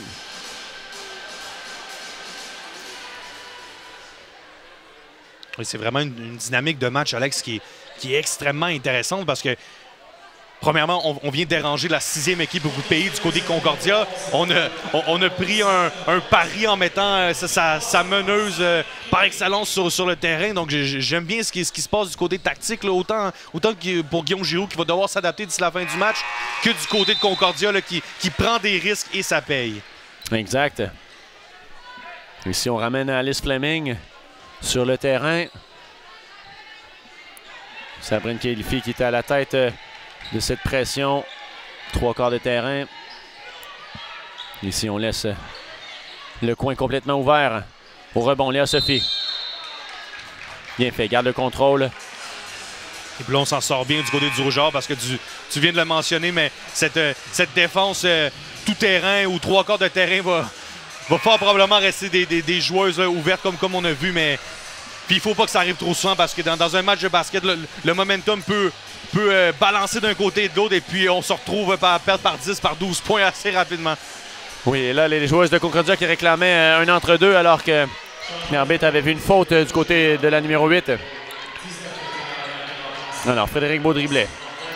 Oui, c'est vraiment une dynamique de match, Alex, qui est extrêmement intéressante parce que, premièrement, on vient déranger la 6e équipe au groupe pays du côté de Concordia. On a pris un pari en mettant sa meneuse par excellence sur le terrain. Donc, j'aime bien ce qui se passe du côté tactique, là, autant que pour Guillaume Giroux qui va devoir s'adapter d'ici la fin du match que du côté de Concordia là, qui prend des risques et ça paye. Exact. Ici, on ramène Alice Fleming sur le terrain. Sabrine Khalifi qui était à la tête de cette pression. 3 quarts de terrain. Ici, on laisse le coin complètement ouvert. Au rebond, Léa-Sophie. Bien fait, garde le contrôle. Et puis là, on s'en sort bien du côté du Rougeard parce que tu viens de le mentionner, mais cette défense tout terrain ou 3 quarts de terrain va fort probablement rester des joueuses là, ouvertes comme on a vu, mais Puis il faut pas que ça arrive trop souvent parce que dans un match de basket, le momentum peut balancer d'un côté et de l'autre et puis on se retrouve à perdre par 10, par 12 points assez rapidement. Oui, et là, les joueuses de Concordia qui réclamaient un entre-deux alors que l'arbitre avait vu une faute du côté de la numéro 8. Alors, Frédéric Beaudriblet.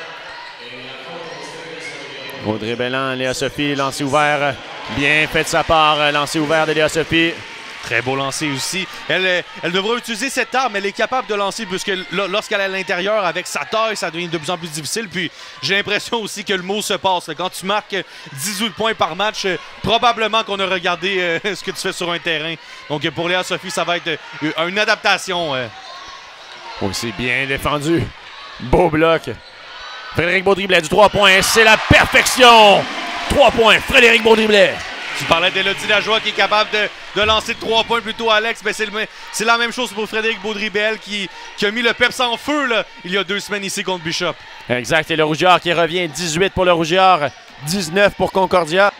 Beaudribellant, Léa Sophie, lancer ouvert. Bien fait de sa part, lancer ouvert de Léa Sophie. Très beau lancer aussi. Elle devra utiliser cette arme. Elle est capable de lancer puisque lorsqu'elle est à l'intérieur, avec sa taille, ça devient de plus en plus difficile. Puis j'ai l'impression aussi que le mot se passe. Quand tu marques 18 points par match, probablement qu'on a regardé ce que tu fais sur un terrain. Donc pour Léa Sophie, ça va être une adaptation. Aussi bien défendu. Beau bloc. Frédéric Beaudriblet du 3 points. C'est la perfection. 3 points. Frédéric Beaudriblet. Tu parlais d'Élodie Lajoie qui est capable de lancer de 3 points plutôt, Alex. Mais c'est la même chose pour Frédéric Beaudribel qui a mis le peps en feu là, il y a 2 semaines ici contre Bishop. Exact. Et le Rougeard qui revient. 18 pour le Rougeard. 19 pour Concordia.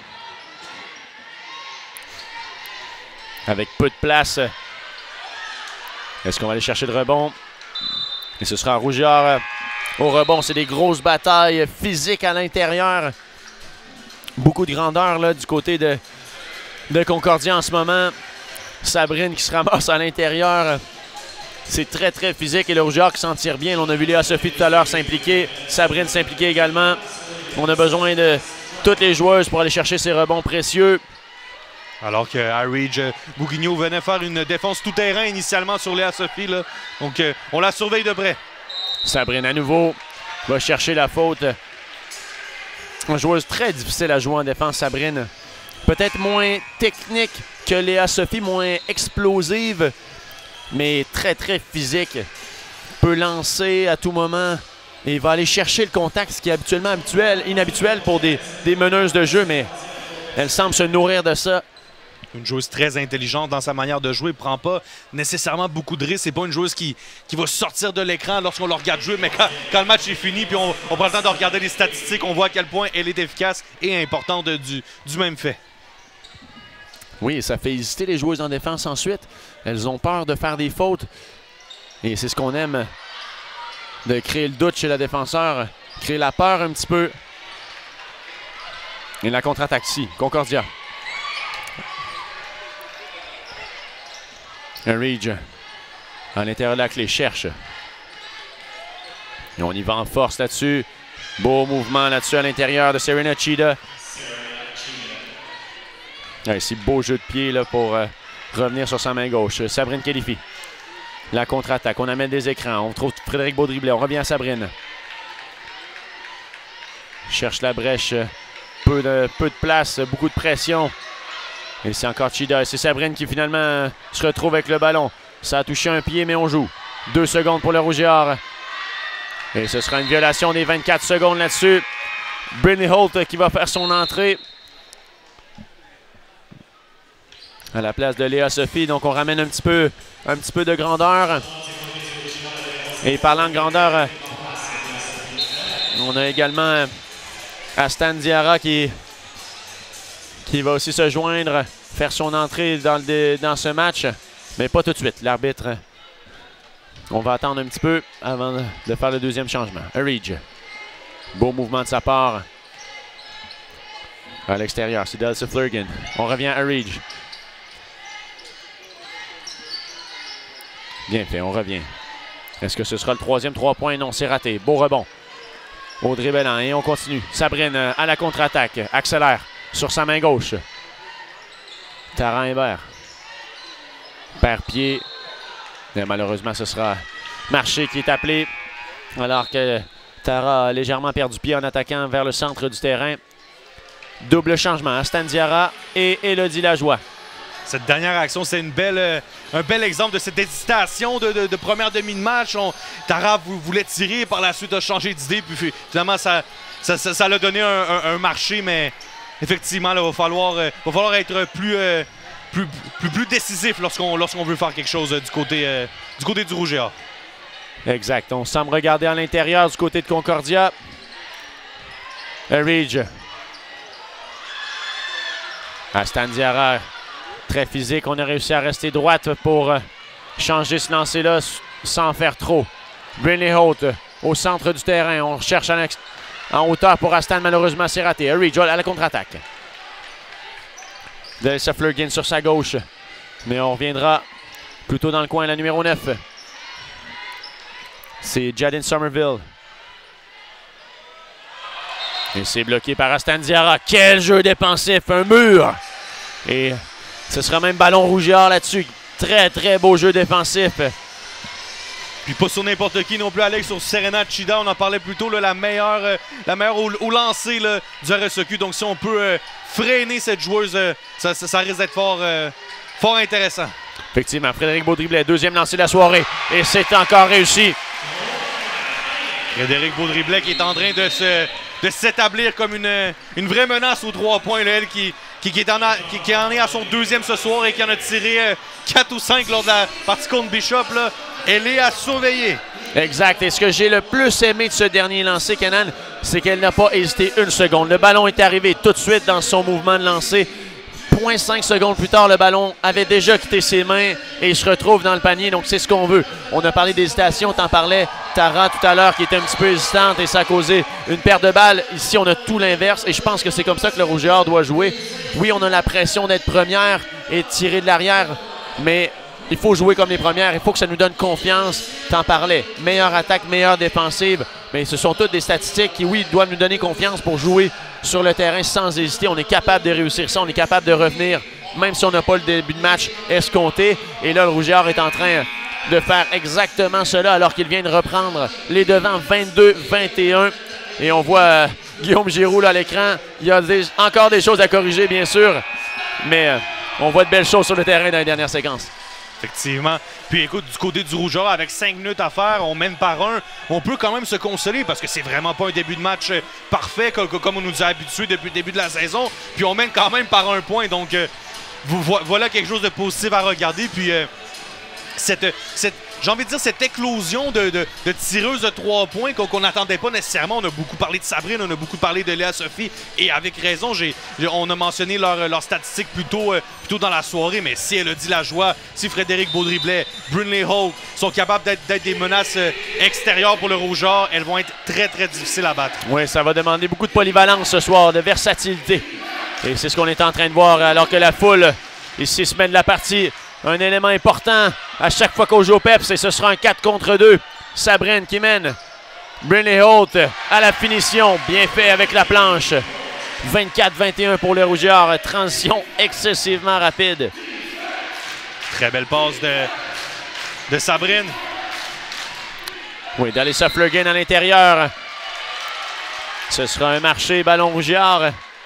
Avec peu de place. Est-ce qu'on va aller chercher le rebond? Et ce sera Rougeard au rebond. C'est des grosses batailles physiques à l'intérieur. Beaucoup de grandeur là, du côté de Concordia en ce moment. Sabrine qui se ramasse à l'intérieur. C'est très, très physique et le Rougeard qui s'en tire bien. Là, on a vu Léa Sophie tout à l'heure s'impliquer. Sabrine s'impliquer également. On a besoin de toutes les joueuses pour aller chercher ces rebonds précieux. Alors que Harridge Bouguigno venait faire une défense tout-terrain initialement sur Léa Sophie. Là. Donc on la surveille de près. Sabrine à nouveau va chercher la faute. Une joueuse très difficile à jouer en défense, Sabrine. Peut-être moins technique que Léa Sophie, moins explosive, mais très, très physique. Peut lancer à tout moment et va aller chercher le contact, ce qui est habituellement inhabituel pour des meneuses de jeu, mais elle semble se nourrir de ça. Une joueuse très intelligente dans sa manière de jouer, prend pas nécessairement beaucoup de risques. C'est pas une joueuse qui va sortir de l'écran lorsqu'on la regarde jouer, mais quand le match est fini puis on prend le temps de regarder les statistiques, on voit à quel point elle est efficace et importante du même fait. Oui, ça fait hésiter les joueuses en défense ensuite. Elles ont peur de faire des fautes. Et c'est ce qu'on aime, de créer le doute chez la défenseur, créer la peur un petit peu. Et la contre-attaque ici, Concordia. Harridge à l'intérieur de la clé, cherche. Et on y va en force là-dessus. Beau mouvement là-dessus à l'intérieur de Serena Chida. C'est beau jeu de pied là, pour revenir sur sa main gauche. Sabrine qualifie. La contre-attaque, on amène des écrans. On trouve Frédéric Beaudriblet, on revient à Sabrine. Cherche la brèche. Peu de place, beaucoup de pression. Et c'est encore Chida. C'est Sabrine qui finalement se retrouve avec le ballon. Ça a touché un pied, mais on joue. 2 secondes pour le Rougeard. Et ce sera une violation des 24 secondes là-dessus. Brittany Holt qui va faire son entrée à la place de Léa Sophie. Donc on ramène un petit peu de grandeur. Et parlant de grandeur, on a également Astan Diarra qui va aussi se joindre, faire son entrée dans ce match. Mais pas tout de suite. L'arbitre, on va attendre un petit peu avant de faire le deuxième changement. Harridge. Beau mouvement de sa part. À l'extérieur, c'est Delsa Flurgan. On revient à Harridge. Bien fait, on revient. Est-ce que ce sera le troisième 3 points? Non, c'est raté. Beau rebond. Audrey Belland et on continue. Sabrine à la contre-attaque. Accélère sur sa main gauche. Tara Imbert. Perd pied. Et malheureusement, ce sera Marché qui est appelé. Alors que Tara a légèrement perdu pied en attaquant vers le centre du terrain. Double changement. Astan Diarra et Élodie Lajoie. Cette dernière action, c'est un bel exemple de cette hésitation de première demi de match. Tara voulait tirer, par la suite a changé d'idée, puis finalement ça l'a donné un marché, mais effectivement, il va falloir être plus décisif lorsqu'on veut faire quelque chose du côté du Rouge et Or. Exact. On semble regarder à l'intérieur du côté de Concordia. Harridge. Astan Diarra. Très physique. On a réussi à rester droite pour changer ce lancer-là sans faire trop. Brinley Holt au centre du terrain. On cherche en hauteur pour Astan. Malheureusement, c'est raté. Reed à la contre-attaque. Delissa Flurgin sur sa gauche. Mais on reviendra plutôt dans le coin, la numéro 9. C'est Jadyn Somerville. Et c'est bloqué par Astan Diarra. Quel jeu défensif, un mur! Et ce sera même ballon rougeard là-dessus. Très, très beau jeu défensif. Puis pas sur n'importe qui non plus, Alex, sur Serena Chida. On en parlait plus tôt, là, la meilleure au lancer là, du RSEQ. Donc si on peut freiner cette joueuse, ça risque d'être fort intéressant. Effectivement, Frédéric Beaudriblet, deuxième lancé de la soirée. Et c'est encore réussi. Frédéric Beaudriblet qui est en train de s'établir comme une vraie menace aux 3 points. Là, elle qui en est à son deuxième ce soir et qui en a tiré 4 ou 5 lors de la partie contre Bishop. Là. Elle est à surveiller. Exact. Et ce que j'ai le plus aimé de ce dernier lancer, Kenan, c'est qu'elle n'a pas hésité une seconde. Le ballon est arrivé tout de suite dans son mouvement de lancer. 0.5 secondes plus tard, le ballon avait déjà quitté ses mains et il se retrouve dans le panier. Donc, c'est ce qu'on veut. On a parlé d'hésitation. T'en parlais, Tara, tout à l'heure, qui était un petit peu hésitante et ça a causé une perte de balle. Ici, on a tout l'inverse et je pense que c'est comme ça que le Rouge et Or doit jouer. Oui, on a la pression d'être première et de tirer de l'arrière, mais il faut jouer comme les premières. Il faut que ça nous donne confiance. T'en parlais. Meilleure attaque, meilleure défensive. Mais ce sont toutes des statistiques qui, oui, doivent nous donner confiance pour jouer sur le terrain sans hésiter. On est capable de réussir ça. On est capable de revenir, même si on n'a pas le début de match escompté. Et là, le Rouge et Or est en train de faire exactement cela alors qu'il vient de reprendre les devants 22-21. Et on voit Guillaume Giroux là, à l'écran. Il y a encore des choses à corriger, bien sûr. Mais on voit de belles choses sur le terrain dans les dernières séquences. Effectivement. Puis écoute, du côté du Rouge et Or, avec 5 minutes à faire, on mène par 1. On peut quand même se consoler parce que c'est vraiment pas un début de match parfait comme on nous a habitués depuis le début de la saison. Puis on mène quand même par 1 point. Donc voilà quelque chose de positif à regarder. Puis j'ai envie de dire cette éclosion de tireuses de 3 points qu'on n'attendait pas nécessairement. On a beaucoup parlé de Sabrine, on a beaucoup parlé de Léa Sophie et avec raison, on a mentionné leurs statistiques plus tôt dans la soirée, mais si Elodie Lajoie, si Frédéric Beaudriblet, Brinley Holt sont capables d'être des menaces extérieures pour le Rouge et Or, elles vont être très très difficiles à battre. Oui, ça va demander beaucoup de polyvalence ce soir, de versatilité. Et c'est ce qu'on est en train de voir alors que la foule ici se mène la partie. Un élément important à chaque fois qu'on joue au PEPS et ce sera un 4 contre 2. Sabrine qui mène. Brinley Holt à la finition. Bien fait avec la planche. 24-21 pour le Rouge et Or. Transition excessivement rapide. Très belle passe de Sabrine. Oui, Delissa Flurgin à l'intérieur. Ce sera un marché ballon Rouge et Or.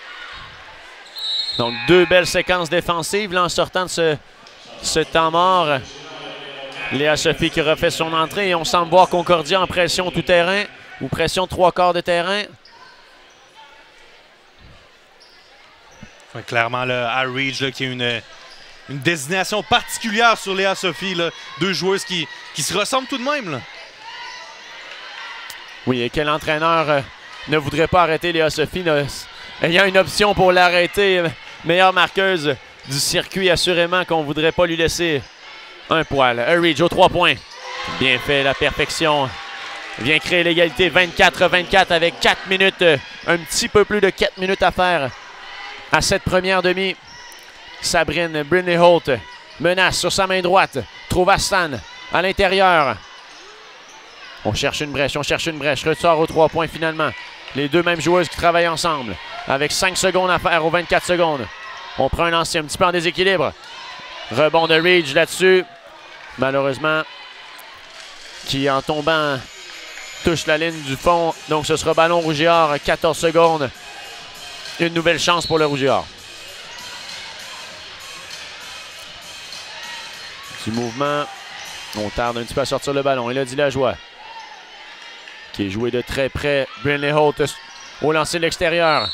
Donc 2 belles séquences défensives là, en sortant de ce temps mort. Léa Sophie qui refait son entrée et on semble voir Concordia en pression tout terrain ou pression 3/4 de terrain. Clairement, là, à Reach là, qui a une désignation particulière sur Léa Sophie. Là. 2 joueuses qui se ressemblent tout de même. Là. Oui, et quel entraîneur ne voudrait pas arrêter Léa Sophie ayant une option pour l'arrêter. Meilleure marqueuse du circuit, assurément qu'on ne voudrait pas lui laisser un poil. Reach aux 3 points. Bien fait, la perfection. Vient créer l'égalité 24-24 avec 4 minutes, un petit peu plus de 4 minutes à faire à cette première demi. Sabrine Brinley Holt menace sur sa main droite. Trouve Astan à l'intérieur. On cherche une brèche, Ressort aux 3 points finalement. Les 2 mêmes joueuses qui travaillent ensemble. Avec 5 secondes à faire aux 24 secondes. On prend un lancer un petit peu en déséquilibre. Rebond de Reach là-dessus. Malheureusement, qui en tombant touche la ligne du fond. Donc ce sera ballon Rouge et Or, 14 secondes. Une nouvelle chance pour le Rouge et Or. Petit mouvement. On tarde un petit peu à sortir le ballon. Elodie Lajoie qui est joué de très près. Brinley Holt au lancer de l'extérieur.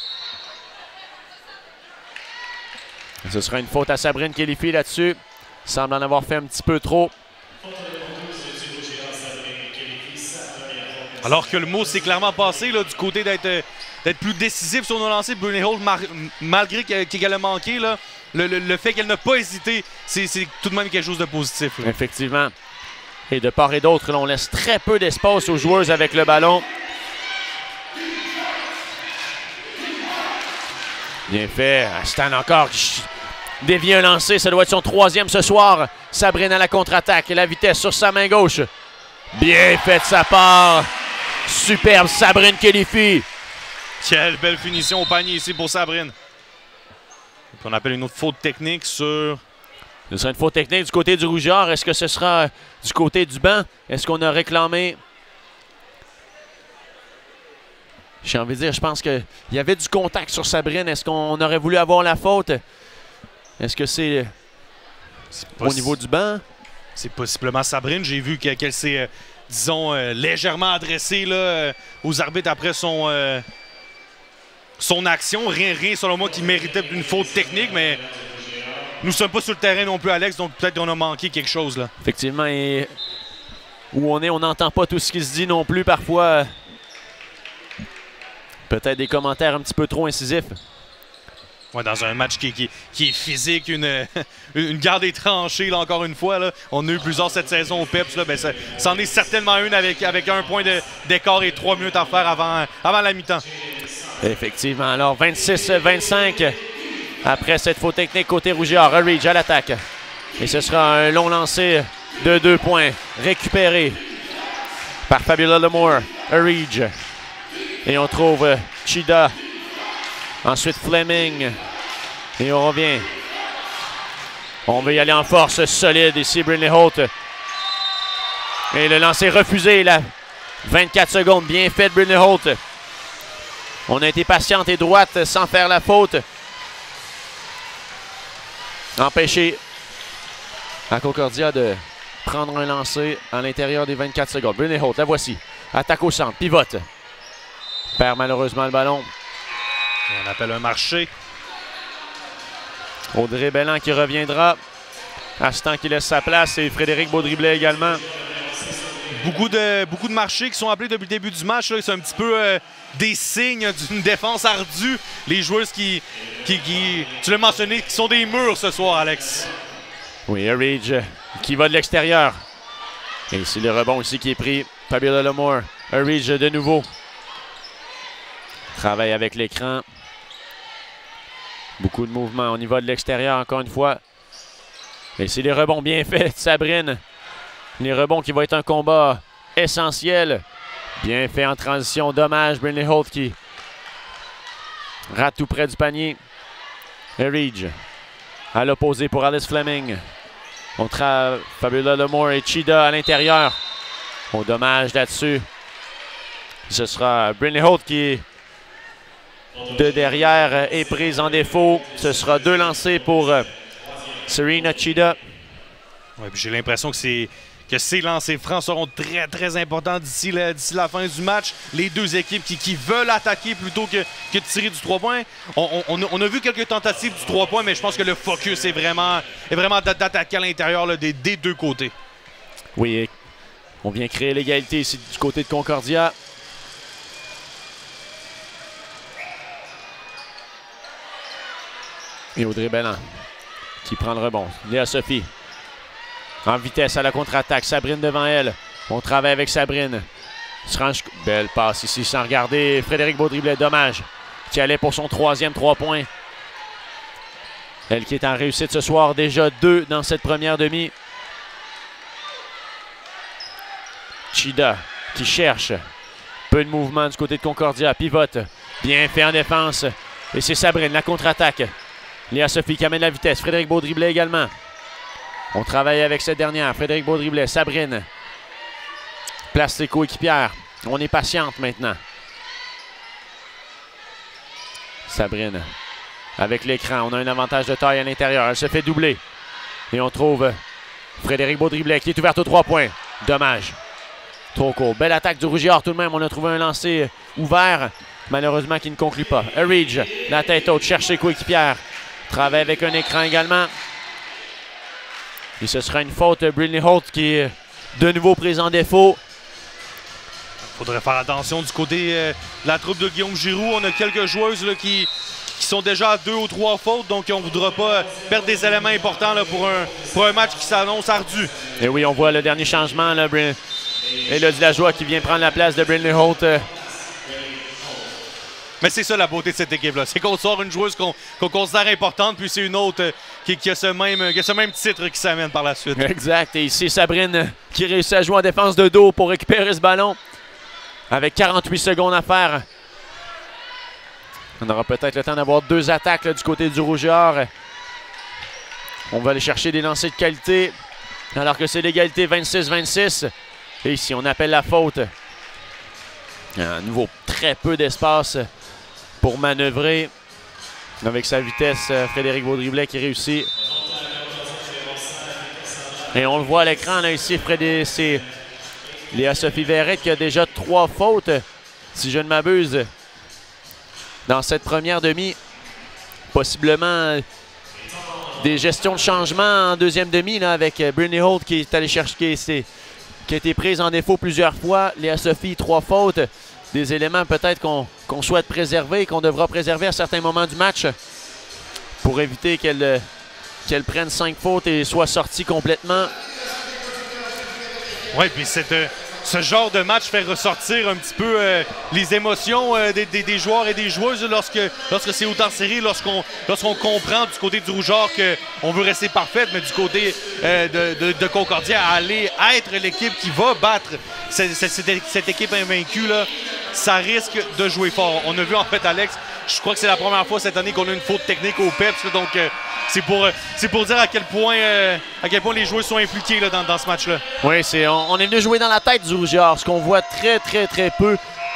Ce sera une faute à Sabrine Kellyfi là-dessus. Semble en avoir fait un petit peu trop. Alors que le mot s'est clairement passé là, du côté d'être d'être plus décisif sur nos lancers. Brittany Holt, malgré qu'elle a manqué, là, le fait qu'elle n'a pas hésité, c'est tout de même quelque chose de positif. Là. Effectivement. Et de part et d'autre, on laisse très peu d'espace aux joueuses avec le ballon. Bien fait. Stan encore qui dévie un lancer. Ça doit être son 3e ce soir. Sabrine à la contre-attaque et la vitesse sur sa main gauche. Bien fait de sa part. Superbe Sabrine qualifie. Quelle belle finition au panier ici pour Sabrine. Puis on appelle une autre faute technique sur... Ce sera une faute technique du côté du Rougeard. Est-ce que ce sera du côté du banc? Est-ce qu'on a réclamé? J'ai envie de dire, je pense qu'il y avait du contact sur Sabrine. Est-ce qu'on aurait voulu avoir la faute? Est-ce que c'est au niveau du banc? C'est possiblement Sabrine. J'ai vu qu'elle s'est, disons, légèrement adressée là, aux arbitres après son action. Rien, selon moi, qui méritait une faute technique, mais nous ne sommes pas sur le terrain non plus, Alex, donc peut-être qu'on a manqué quelque chose là. Effectivement, et où on n'entend pas tout ce qui se dit non plus parfois. Peut-être des commentaires un petit peu trop incisifs. Ouais, dans un match qui est physique, une garde des tranchées, là, encore une fois. Là. On a eu plusieurs cette saison au PEPS. Là, ben ça en est certainement une avec 1 point d'écart et 3 minutes à faire avant la mi-temps. Effectivement. Alors, 26-25 après cette faute technique côté Rougeard. Ridge à l'attaque. Et ce sera un long lancer de 2 points. Récupéré par Fabiola Lamour. Ridge. Et on trouve Chida. Ensuite Fleming. Et on revient. On veut y aller en force solide ici, Brittany Holt. Et le lancer refusé, là. 24 secondes, bien fait de Brittany Holt. On a été patiente et droite sans faire la faute. Empêché à Concordia de prendre un lancer à l'intérieur des 24 secondes. Brittany Holt, la voici. Attaque au centre, pivote. Perd malheureusement le ballon. On appelle un marché. Audrey Belland qui reviendra. Astan qui laisse sa place et Frédéric Baudriblet également. Beaucoup de marchés qui sont appelés depuis le début du match. C'est un petit peu des signes d'une défense ardue. Les joueuses qui tu l'as mentionné, qui sont des murs ce soir, Alex. Oui, Ridge qui va de l'extérieur. Et c'est le rebond ici qui est pris. Fabiola Lamour. Ridge de nouveau. Travaille avec l'écran. Beaucoup de mouvements. On y va de l'extérieur encore une fois. Et c'est les rebonds bien faits de Sabrine. Les rebonds qui vont être un combat essentiel. Bien fait en transition. Dommage. Brittany Holt qui rate tout près du panier. Ridge à l'opposé pour Alice Fleming. On travaille Fabiola Lamour et Chida à l'intérieur. Oh, dommage là-dessus. Ce sera Brittany Holt qui de derrière est prise en défaut. Ce sera 2 lancers pour Serena Chida. Ouais, j'ai l'impression que ces lancers francs seront très, très importants d'ici la fin du match. Les deux équipes qui veulent attaquer plutôt que de tirer du 3 points. On a vu quelques tentatives du 3 points, mais je pense que le focus est vraiment d'attaquer à l'intérieur des 2 côtés. Oui, on vient créer l'égalité ici du côté de Concordia. Et Audrey Belland qui prend le rebond. Léa Sophie en vitesse à la contre-attaque. Sabrine devant elle. On travaille avec Sabrine. Belle passe ici sans regarder. Frédéric Baudriblet, dommage. Qui allait pour son 3e 3 points. Elle qui est en réussite ce soir. Déjà 2 dans cette première demi. Chida qui cherche. Peu de mouvement du côté de Concordia. Pivote. Bien fait en défense. Et c'est Sabrine, la contre-attaque. Léa Sophie qui amène la vitesse. Frédéric Baudriblet également. On travaille avec cette dernière. Frédéric Baudriblet, Sabrine. Place ses coéquipières. On est patiente maintenant. Sabrine. Avec l'écran, on a un avantage de taille à l'intérieur. Elle se fait doubler. Et on trouve Frédéric Baudriblet qui est ouverte aux 3 points. Dommage. Trop court. Belle attaque du Rougeard tout de même. On a trouvé un lancer ouvert. Malheureusement qui ne conclut pas. Ridge, la tête haute, cherche ses coéquipières. Travaille avec un écran également. Et ce sera une faute. Brittany Holt qui est de nouveau prise en défaut. faudrait faire attention du côté de la troupe de Guillaume Giroux. On a quelques joueuses là, qui sont déjà à 2 ou 3 fautes, donc on ne voudra pas perdre des éléments importants là, pour un match qui s'annonce ardu. Et oui, on voit le dernier changement, là, Elodie Lajoie qui vient prendre la place de Brindley Holt. Mais c'est ça la beauté de cette équipe-là, c'est qu'on sort une joueuse qu'on considère importante, puis c'est une autre qui a ce même titre qui s'amène par la suite. Exact, et ici Sabrine qui réussit à jouer en défense de dos pour récupérer ce ballon avec 48 secondes à faire. On aura peut-être le temps d'avoir 2 attaques là, du côté du Rouge et Or. On va aller chercher des lancers de qualité alors que c'est l'égalité 26-26. Et ici, on appelle la faute. À nouveau, très peu d'espace pour manœuvrer. Avec sa vitesse, Frédéric Beaudriblet qui réussit. Et on le voit à l'écran là ici, c'est Léa-Sophie Verrette qui a déjà 3 fautes, si je ne m'abuse, dans cette première demi. Possiblement des gestions de changement en deuxième demi là, avec Brindley Holt qui est allé chercher, qui a été prise en défaut plusieurs fois. Léa-Sophie, 3 fautes. Des éléments peut-être qu'on souhaite préserver, qu'on devra préserver à certains moments du match pour éviter qu'elle prenne 5 fautes et soit sortie complètement. Oui, puis ce genre de match fait ressortir un petit peu les émotions des joueurs et des joueuses lorsque c'est autant serré, lorsqu'on comprend du côté du Rouge-Or qu'on veut rester parfaite, mais du côté de Concordia, aller être l'équipe qui va battre cette équipe invaincue, là, ça risque de jouer fort. On a vu en fait, Alex, je crois que c'est la première fois cette année qu'on a une faute technique au PEPS, là, donc c'est pour dire à quel point les joueurs sont impliqués là, dans ce match-là. Oui, on est venu jouer dans la tête du Rouge et Or, ce qu'on voit très peu.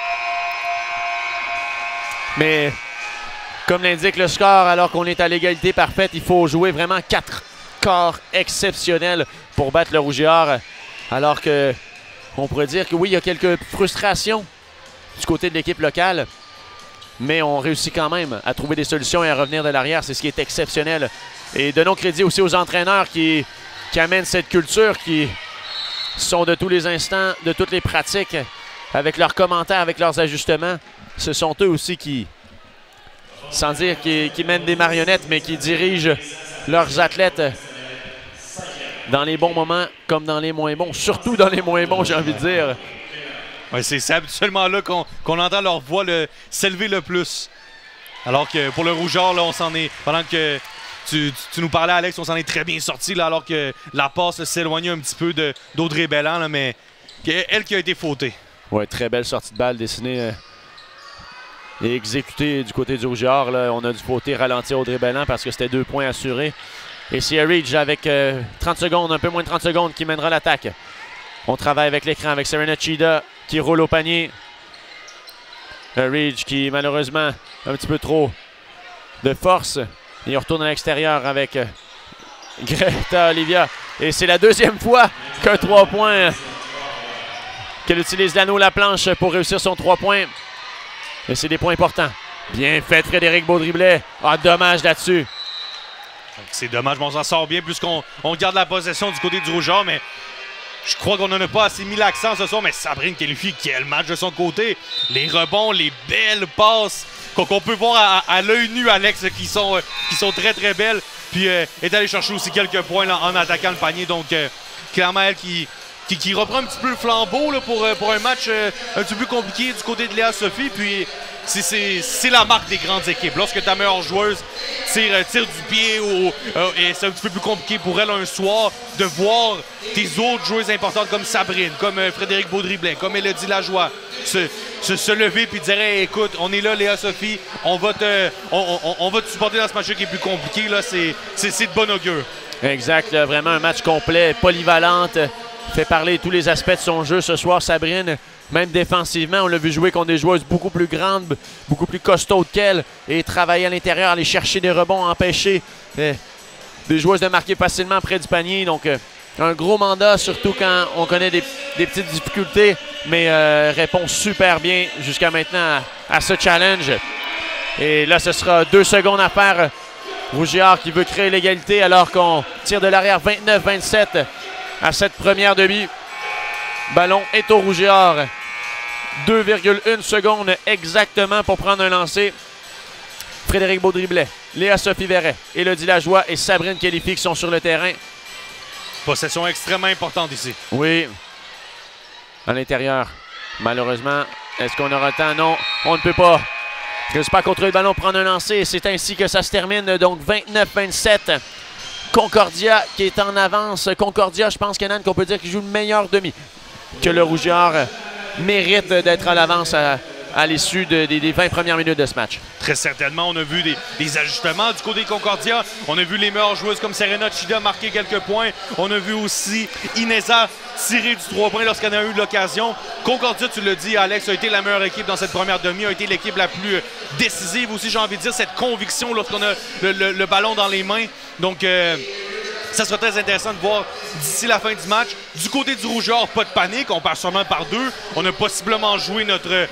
Mais comme l'indique le score, alors qu'on est à l'égalité parfaite, il faut jouer vraiment 4 quarts exceptionnels pour battre le Rouge et Or. Alors que on pourrait dire que oui, il y a quelques frustrations du côté de l'équipe locale, mais on réussit quand même à trouver des solutions et à revenir de l'arrière. C'est ce qui est exceptionnel. Et donnons crédit aussi aux entraîneurs qui amènent cette culture, qui sont de tous les instants, de toutes les pratiques, avec leurs commentaires, avec leurs ajustements. Ce sont eux aussi qui, sans dire qui mènent des marionnettes, mais qui dirigent leurs athlètes dans les bons moments comme dans les moins bons. Surtout dans les moins bons, j'ai envie de dire. Ouais, c'est habituellement là qu'on entend leur voix s'élever le plus. Alors que pour le Rouge-Or, là, on s'en est... Pendant que tu nous parlais, Alex, on s'en est très bien sorti, là, alors que la passe s'éloignait un petit peu d'Audrey Belland, là, mais elle qui a été fautée. Oui, très belle sortie de balle dessinée et exécutée du côté du Rouge-Or. On a dû fauter, ralentir Audrey Belland parce que c'était 2 points assurés. Et c'est Ridge avec 30 secondes, un peu moins de 30 secondes, qui mènera l'attaque. On travaille avec l'écran, avec Serena Chida qui roule au panier. Ridge qui malheureusement un petit peu trop de force. Et on retourne à l'extérieur avec Greta Olivia. Et c'est la 2e fois qu'un 3 points qu'elle utilise l'anneau la planche pour réussir son 3 points. Et c'est des points importants. Bien fait Frédéric Beaudriblet. Ah, dommage là-dessus. C'est dommage, mais on s'en sort bien puisqu'on garde la possession du côté du Rouge-Or, mais je crois qu'on n'en a pas assez mis l'accent ce soir, mais Sabrine qualifie quel match de son côté. Les rebonds, les belles passes qu'on peut voir à l'œil nu, Alex, qui sont très belles. Puis est allé chercher aussi quelques points là, en attaquant le panier. Donc clairement, elle qui reprend un petit peu le flambeau là, pour un match un petit peu compliqué du côté de Léa-Sophie. Puis c'est la marque des grandes équipes. Lorsque ta meilleure joueuse tire du pied et c'est un petit peu plus compliqué pour elle un soir de voir tes autres joueuses importantes comme Sabrine, comme Frédéric Beaudriblet, comme Elodie Lajoie se lever puis dire hey, écoute, on est là Léa-Sophie, on va te supporter dans ce match qui est plus compliqué. Là, c'est de bon augure. Exact, là, vraiment un match complet, polyvalente, fait parler tous les aspects de son jeu ce soir, Sabrine. Même défensivement, on l'a vu jouer contre des joueuses beaucoup plus grandes, beaucoup plus costaudes qu'elle et travailler à l'intérieur, aller chercher des rebonds, empêcher des joueuses de marquer facilement près du panier. Donc, un gros mandat, surtout quand on connaît des petites difficultés, mais répond super bien jusqu'à maintenant à ce challenge. Et là, ce sera 2 secondes à faire. Rouge et Or qui veut créer l'égalité alors qu'on tire de l'arrière 29-27 à cette première demi. Ballon est au Rouge et Or. 2,1 secondes exactement pour prendre un lancer. Frédéric Beaudriblet, Léa-Sophie Verret, Élodie Lajoie et Sabrine Kélifi qui sont sur le terrain. Possession extrêmement importante ici. Oui. À l'intérieur. Malheureusement, est-ce qu'on aura le temps? Non, on ne peut pas. Je ne pas contrôler le ballon, prendre un lancer. C'est ainsi que ça se termine. Donc 29-27. Concordia qui est en avance. Concordia, je pense, Kenan, qu'on peut dire qu'il joue le meilleur demi. Que le Rouge et Or mérite d'être à l'avance à l'issue des 20 premières minutes de ce match. Très certainement, on a vu des ajustements du côté Concordia. On a vu les meilleures joueuses comme Serena Chida marquer quelques points. On a vu aussi Ineza tirer du 3 points lorsqu'elle a eu l'occasion. Concordia, tu l'as dit, Alex, a été la meilleure équipe dans cette première demi, a été l'équipe la plus décisive aussi, j'ai envie de dire, cette conviction lorsqu'on a le ballon dans les mains. Donc, ça sera très intéressant de voir d'ici la fin du match. Du côté du Rouge et Or, pas de panique. On passe seulement par 2. On a possiblement joué notre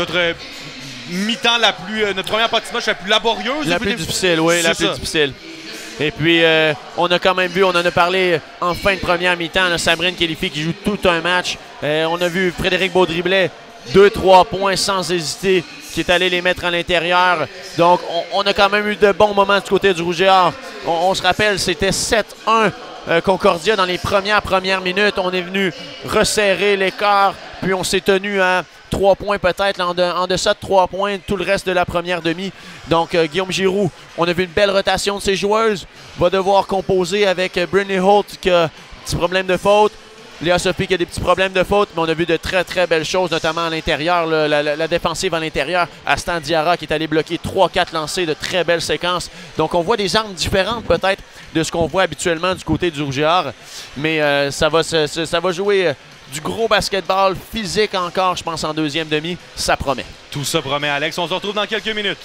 mi-temps notre première partie de match la plus laborieuse. La plus difficile, oui, la plus difficile. Et puis, on a quand même vu, on en a parlé en fin de première mi-temps, Sabrine Kélifi qui joue tout un match. On a vu Frédéric Beaudriblet, 2-3 points sans hésiter, qui est allé les mettre à l'intérieur. Donc, on a quand même eu de bons moments du côté du Rouge et Or. On se rappelle, c'était 7-1 Concordia dans les premières minutes. On est venu resserrer l'écart, puis on s'est tenu à 3 points peut-être, en deçà de 3 points tout le reste de la première demi. Donc, Guillaume Giroux, on a vu une belle rotation de ses joueuses. Va devoir composer avec Brittany Holt qui a un petit problème de faute. Léa-Sophie qui a des petits problèmes de faute, mais on a vu de très, très belles choses, notamment à l'intérieur, la défensive à l'intérieur. Astan Diarra qui est allé bloquer 3-4 lancers de très belles séquences. Donc, on voit des armes différentes peut-être de ce qu'on voit habituellement du côté du Rouge et Or. Mais ça va jouer du gros basketball physique encore, je pense, en deuxième demi. Ça promet. Tout ça promet, Alex. On se retrouve dans quelques minutes.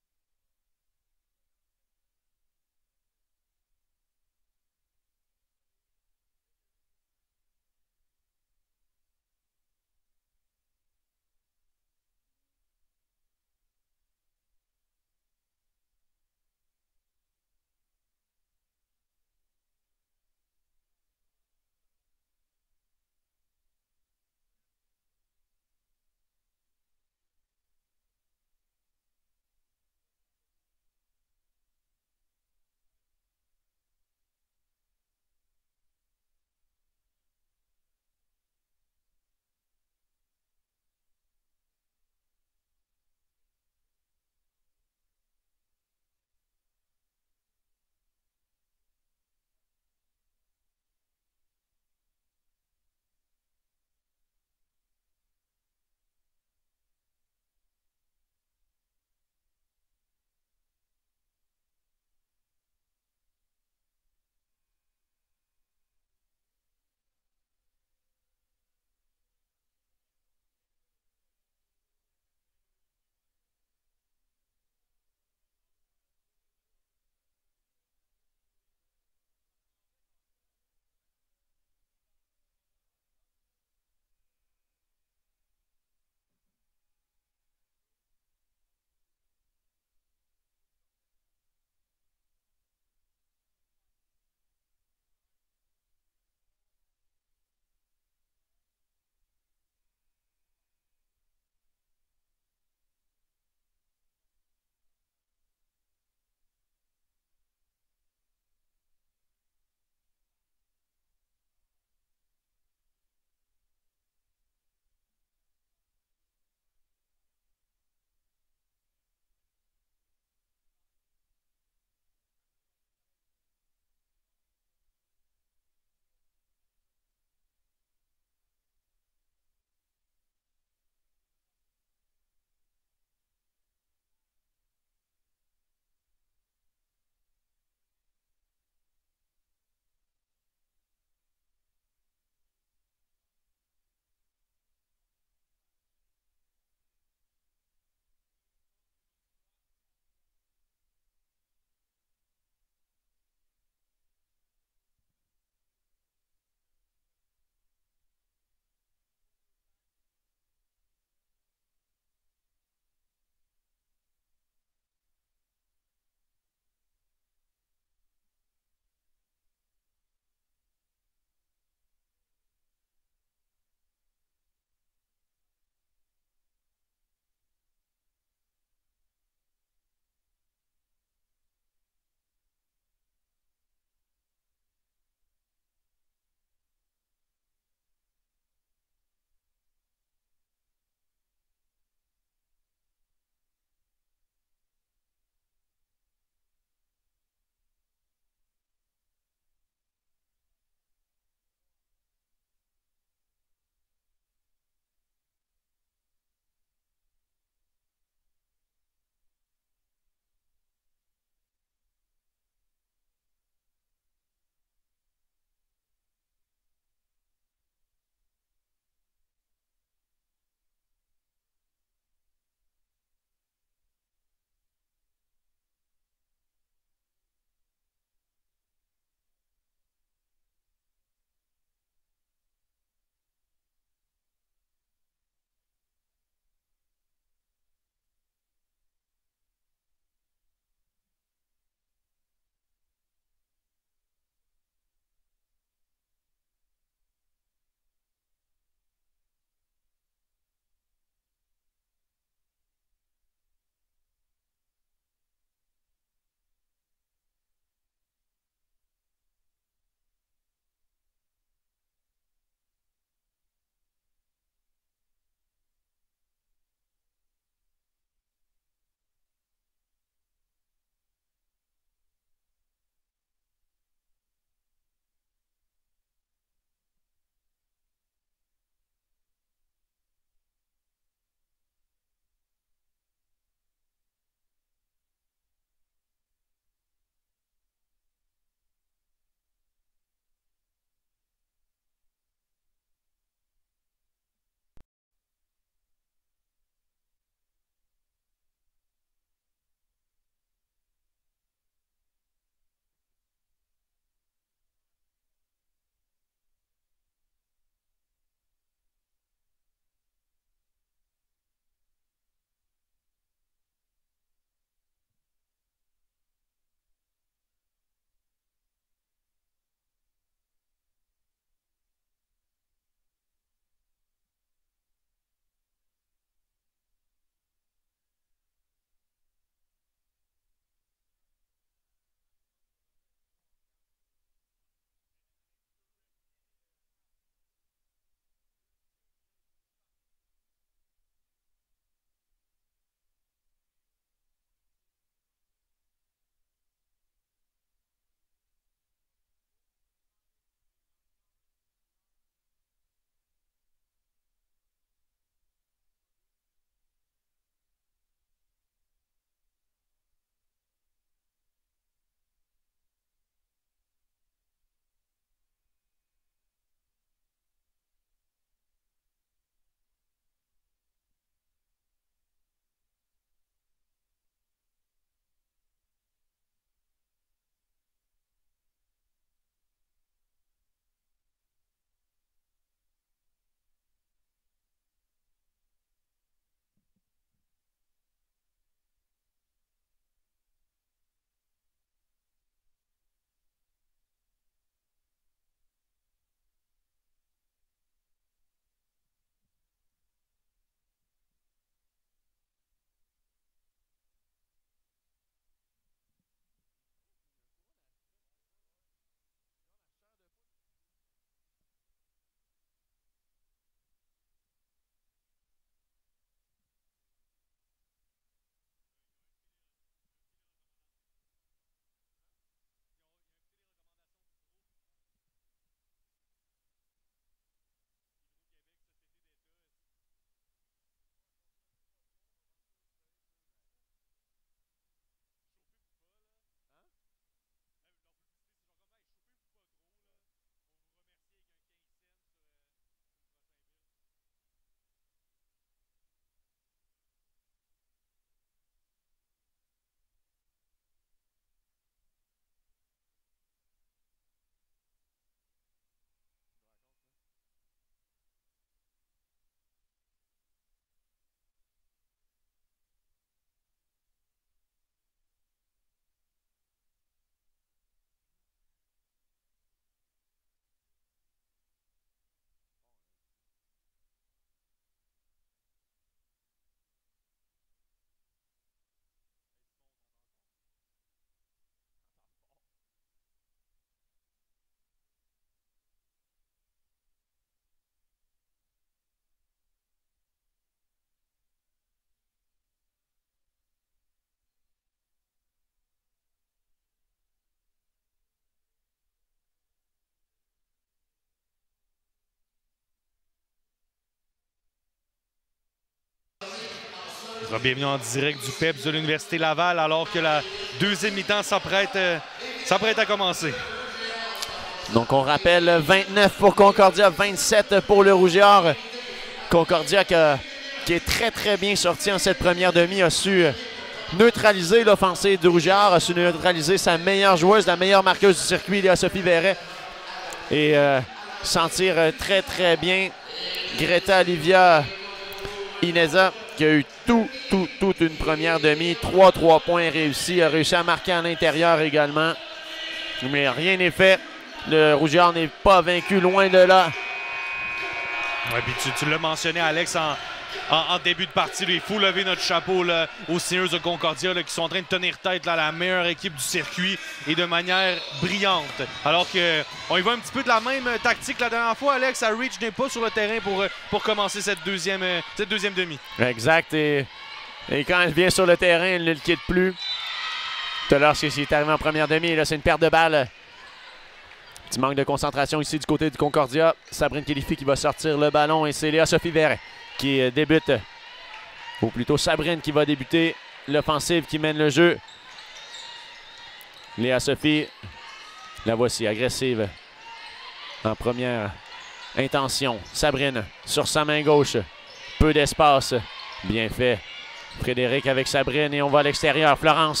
Bienvenue en direct du PEPS de l'Université Laval alors que la deuxième mi-temps s'apprête à commencer. Donc on rappelle 29 pour Concordia, 27 pour le Rouge et Or. Concordia qui est très très bien sorti en cette première demi, a su neutraliser l'offensive du Rouge et Or, a su neutraliser sa meilleure joueuse, la meilleure marqueuse du circuit, Léa-Sophie Verret. Et sentir très très bien Greta Olivia Ineza, qui a eu toute une première demi. 3 points réussis. A réussi à marquer à l'intérieur également. Mais rien n'est fait. Le Rouge et Or n'est pas vaincu, loin de là. Ouais, puis tu l'as mentionné, Alex, en début de partie. Là, il faut lever notre chapeau là, aux Stingers de Concordia là, qui sont en train de tenir tête là, à la meilleure équipe du circuit et de manière brillante. Alors qu'on y va un petit peu de la même tactique la dernière fois, Alex. Reach n'est pas sur le terrain pour commencer cette deuxième demi. Exact. Et quand elle vient sur le terrain, elle ne le quitte plus. Tout à l'heure, c'est arrivé en première demi. Là, c'est une perte de balle. Petit manque de concentration ici du côté du Concordia. Sabrine Kélifi qui va sortir le ballon et c'est Léa-Sophie Verret qui débute. Ou plutôt Sabrine qui va débuter l'offensive qui mène le jeu. Léa-Sophie, la voici, agressive en première intention. Sabrine sur sa main gauche. Peu d'espace. Bien fait. Frédéric avec Sabrine et on va à l'extérieur. Florence.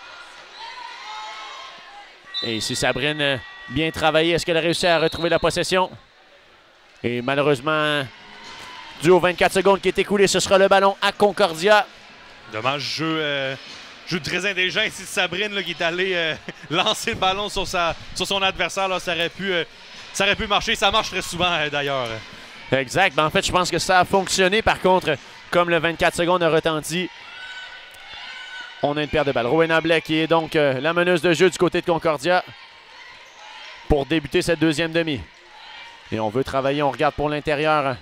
Et ici Sabrine, bien travaillé. Est-ce qu'elle a réussi à retrouver la possession? Et malheureusement, dû aux 24 secondes qui est écoulé, ce sera le ballon à Concordia. Dommage, jeu très intelligent ici de Sabrine là, qui est allé lancer le ballon sur son adversaire. Là. Ça aurait pu marcher. Ça marche très souvent d'ailleurs. Exact. Ben, en fait, je pense que ça a fonctionné. Par contre, comme le 24 secondes a retenti, on a une paire de balles. Rowena Blais qui est donc la meneuse de jeu du côté de Concordia pour débuter cette deuxième demi. Et on veut travailler, on regarde pour l'intérieur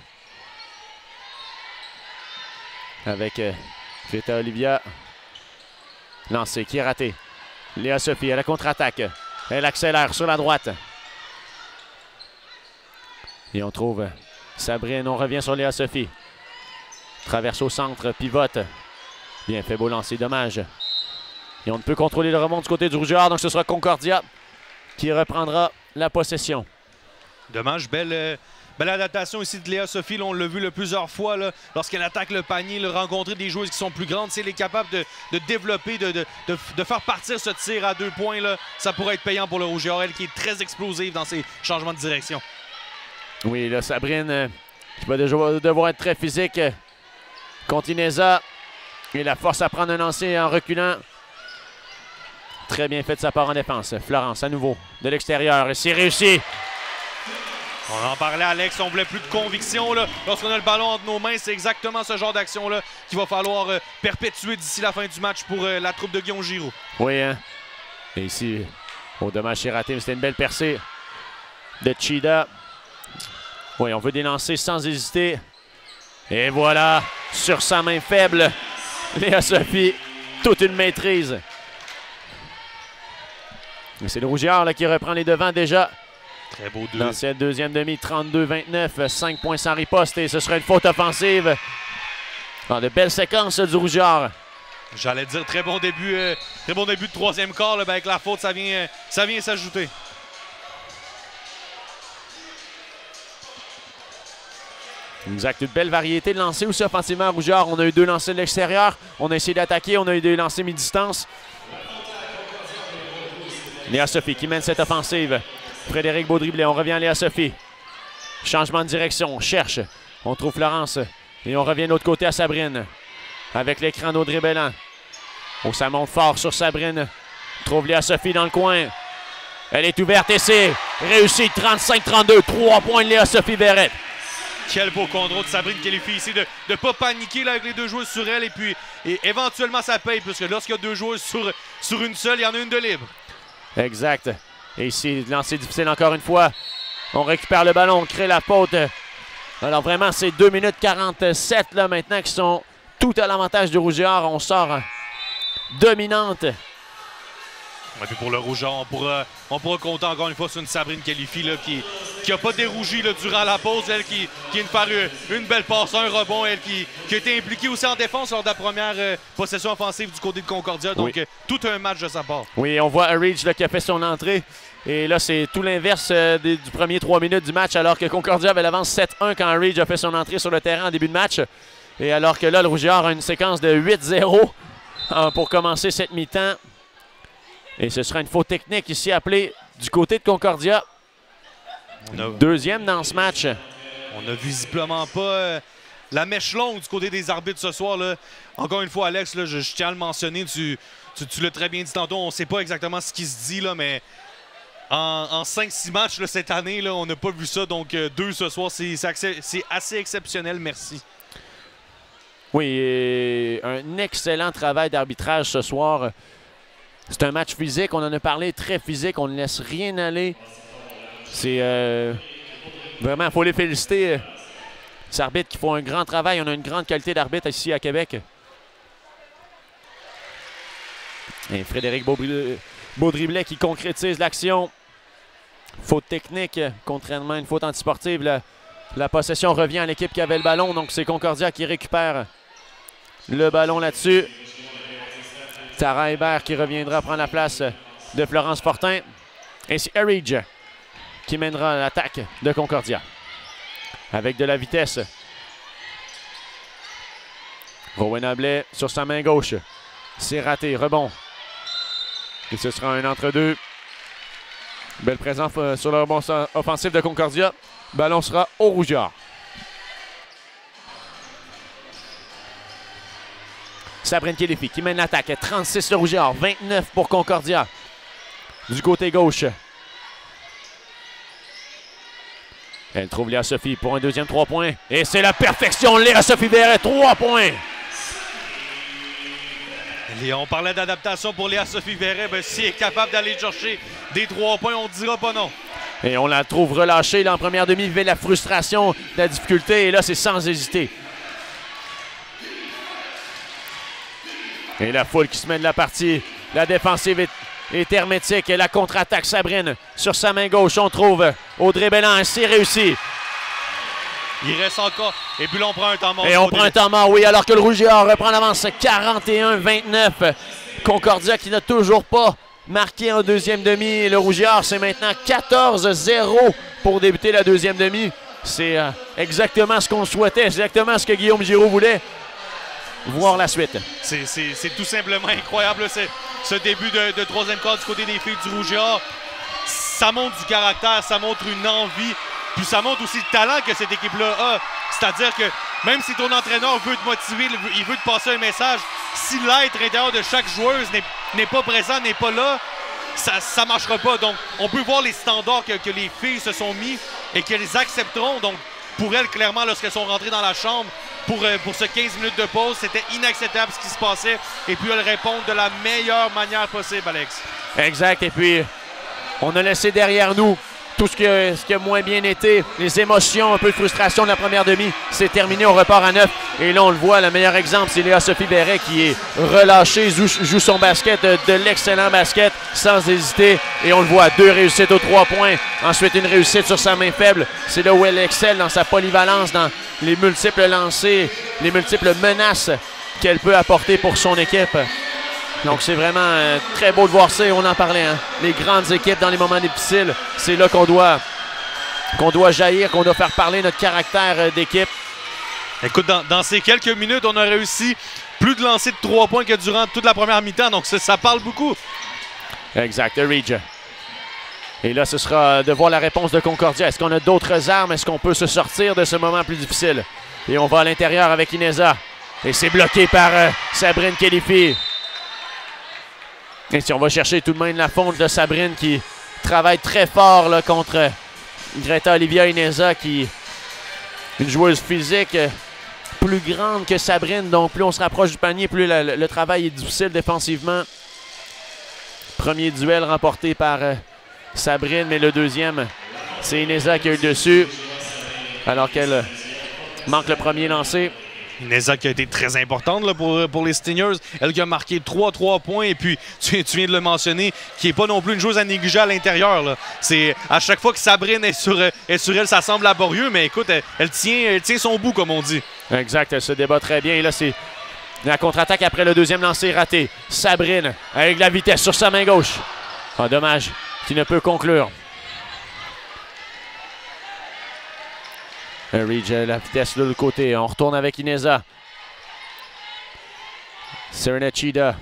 avec Greta Olivia. Lancé qui est raté. Léa-Sophie à la contre-attaque. Elle accélère sur la droite. Et on trouve Sabrine. On revient sur Léa-Sophie. Traverse au centre, pivote. Bien fait, beau lancer, dommage. Et on ne peut contrôler le rebond du côté du Rouge et Or, donc ce sera Concordia qui reprendra la possession. Dommage, belle adaptation ici de Léa-Sophie. On l'a vu plusieurs fois lorsqu'elle attaque le panier, rencontrer des joueuses qui sont plus grandes. Si elle est capable de développer, de faire partir ce tir à 2 points, là, ça pourrait être payant pour le Rouge et Or, elle qui est très explosive dans ses changements de direction. Oui, là, Sabrine qui va devoir être très physique contre Ineza. Et la force à prendre un lancer en reculant. Très bien fait de sa part en défense. Florence à nouveau de l'extérieur. Et c'est réussi. On en parlait, Alex. On voulait plus de conviction. Lorsqu'on a le ballon entre nos mains, c'est exactement ce genre d'action-là qu'il va falloir perpétuer d'ici la fin du match pour la troupe de Guillaume Giroux. Oui, hein? Et ici, au dommage, c'est raté, mais c'était une belle percée de Chida. Oui, on veut délancer sans hésiter. Et voilà, sur sa main faible, Léa-Sophie, toute une maîtrise. C'est le Rouge et Or qui reprend les devants déjà. Très beau deux. Dans cette deuxième demi, 32-29, 5 points sans riposte et ce sera une faute offensive. Dans de belles séquences du Rouge et Or. J'allais dire très bon début de troisième quart. Avec la faute, ça vient s'ajouter. Exact, une belle variété de lancers aussi offensivement à Rouge et Or. On a eu 2 lancers de l'extérieur. On a essayé d'attaquer, on a eu 2 lancers mi-distance. Léa-Sophie qui mène cette offensive. Frédéric Baudry-Blais, on revient à Léa-Sophie. Changement de direction, on cherche. On trouve Florence et on revient de l'autre côté à Sabrine. Avec l'écran d'Audrey Belland. Oh, ça monte fort sur Sabrine. Trouve Léa-Sophie dans le coin. Elle est ouverte et c'est réussi. 35-32, 3 points de Léa-Sophie Verret. Quel beau contrôle de Sabrine Kélifi ici, de ne pas paniquer là, avec les 2 joueuses sur elle. Et éventuellement, ça paye, puisque lorsqu'il y a 2 joueuses sur une seule, il y en a une de libre. Exact. Et ici, lancer difficile encore une fois. On récupère le ballon, on crée la faute. Alors vraiment, c'est 2 minutes 47 là maintenant qui sont tout à l'avantage du Rouge et Or. On sort dominante. Ouais, puis pour le Rouge et Or, on pourra compter encore une fois sur une Sabrine Kélifi là, qui n'a pas dérougi là, durant la pause, elle qui vient de faire une belle passe, un rebond, elle qui a été impliquée aussi en défense lors de la première possession offensive du côté de Concordia. Donc, tout un match de sa part. Oui, on voit Ridge qui a fait son entrée. Et là, c'est tout l'inverse du premier 3 minutes du match, alors que Concordia avait l'avance 7-1 quand Ridge a fait son entrée sur le terrain en début de match. Et alors que là, le Rouge et Or a une séquence de 8-0 pour commencer cette mi-temps. Et ce sera une faute technique ici appelée du côté de Concordia. Deuxième dans ce match. On n'a visiblement pas la mèche longue du côté des arbitres ce soir. Là. Encore une fois, Alex, là, je tiens à le mentionner. Tu l'as très bien dit tantôt. On ne sait pas exactement ce qui se dit, là, mais en 5-6 matchs là, cette année, là, on n'a pas vu ça. Donc, 2 ce soir, c'est assez exceptionnel. Merci. Oui, et un excellent travail d'arbitrage ce soir. C'est un match physique. On en a parlé, très physique. On ne laisse rien aller. C'est vraiment, il faut les féliciter. Ces arbitres qui font un grand travail. On a une grande qualité d'arbitre ici à Québec. Et Frédéric Baudriblet qui concrétise l'action. Faute technique, contrairement à une faute antisportive. La possession revient à l'équipe qui avait le ballon. Donc c'est Concordia qui récupère le ballon là-dessus. Tara Hébert qui reviendra prendre la place de Florence Fortin. Et c'est Ridge qui mènera l'attaque de Concordia. Avec de la vitesse. Rowan Ablais sur sa main gauche. C'est raté, rebond. Et ce sera un entre-deux. Belle présence sur le rebond offensif de Concordia. Ballon sera au Rouge et Or. Sabrine Kélifi qui mène l'attaque. 36 le Rouge et Or, 29 pour Concordia. Du côté gauche. Elle trouve Léa Sophie pour un deuxième 3 points. Et c'est la perfection. Léa Sophie Verret, 3 points. On parlait d'adaptation pour Léa Sophie Verret. Ben, si elle est capable d'aller chercher des 3 points, on ne dira pas non. Et on la trouve relâchée là, en première demi. Vivait la frustration, la difficulté. Et là, c'est sans hésiter. Et la foule qui se mène la partie. La défensive est hermétique. Et la contre-attaque, Sabrine sur sa main gauche. On trouve Audrey Bellan. C'est réussi. Il reste encore. Et puis là, on prend un temps mort. Et on prend un temps mort, oui, alors que le Rouge et Or reprend l'avance 41-29. Concordia qui n'a toujours pas marqué en deuxième demi. Le Rouge et Or, c'est maintenant 14-0 pour débuter la deuxième demi. C'est exactement ce qu'on souhaitait, exactement ce que Guillaume Giroux voulait. Voir la suite. C'est tout simplement incroyable, ce début de troisième quart du côté des filles du Rouge et Or. Ça montre du caractère, ça montre une envie. Puis ça montre aussi le talent que cette équipe-là a. C'est-à-dire que même si ton entraîneur veut te motiver, il veut te passer un message, si l'être intérieur de chaque joueuse n'est pas présent, n'est pas là, ça ne marchera pas. Donc, on peut voir les standards que les filles se sont mis et qu'elles accepteront. Donc, pour elles, clairement, lorsqu'elles sont rentrées dans la chambre pour ce 15 minutes de pause, c'était inacceptable ce qui se passait. Et puis, elles répondent de la meilleure manière possible, Alex. Exact. Et puis, on a laissé derrière nous tout ce qui a moins bien été, les émotions, un peu de frustration de la première demi, c'est terminé, on repart à 9. Et là, on le voit, le meilleur exemple, c'est Léa Sophie Verret qui est relâchée, joue son basket, de l'excellent basket, sans hésiter. Et on le voit, 2 réussites aux 3 points. Ensuite, une réussite sur sa main faible. C'est là où elle excelle dans sa polyvalence, dans les multiples lancers, les multiples menaces qu'elle peut apporter pour son équipe. Donc, c'est vraiment très beau de voir ça. Et on en parlait, hein? Les grandes équipes dans les moments difficiles, c'est là qu'on doit jaillir, qu'on doit faire parler notre caractère d'équipe. Écoute, dans ces quelques minutes, on a réussi plus de lancers de 3 points que durant toute la première mi-temps. Donc, ça parle beaucoup. Exact, Ridge. Et là, ce sera de voir la réponse de Concordia. Est-ce qu'on a d'autres armes? Est-ce qu'on peut se sortir de ce moment plus difficile? Et on va à l'intérieur avec Ineza. Et c'est bloqué par Sabrine Kélifi. Et si on va chercher tout de même la fonte de Sabrine qui travaille très fort là, contre Greta Olivia Ineza, qui est une joueuse physique plus grande que Sabrine. Donc plus on se rapproche du panier, plus le travail est difficile défensivement. Premier duel remporté par Sabrine, mais le deuxième, c'est Ineza qui a eu le dessus. Alors qu'elle manque le premier lancé. Ineza qui a été très importante là, pour les Stingers. Elle qui a marqué 3 points. Et puis, tu viens de le mentionner, qui n'est pas non plus une joueuse à négliger à l'intérieur. C'est à chaque fois que Sabrine est sur elle, ça semble laborieux. Mais écoute, elle tient son bout, comme on dit. Exact, elle se débat très bien. Et là, c'est la contre-attaque après le deuxième lancer raté. Sabrine avec la vitesse sur sa main gauche. Ah, dommage qu'il ne peut conclure. Reach, la vitesse de l'autre côté. On retourne avec Ineza. Serena Chida.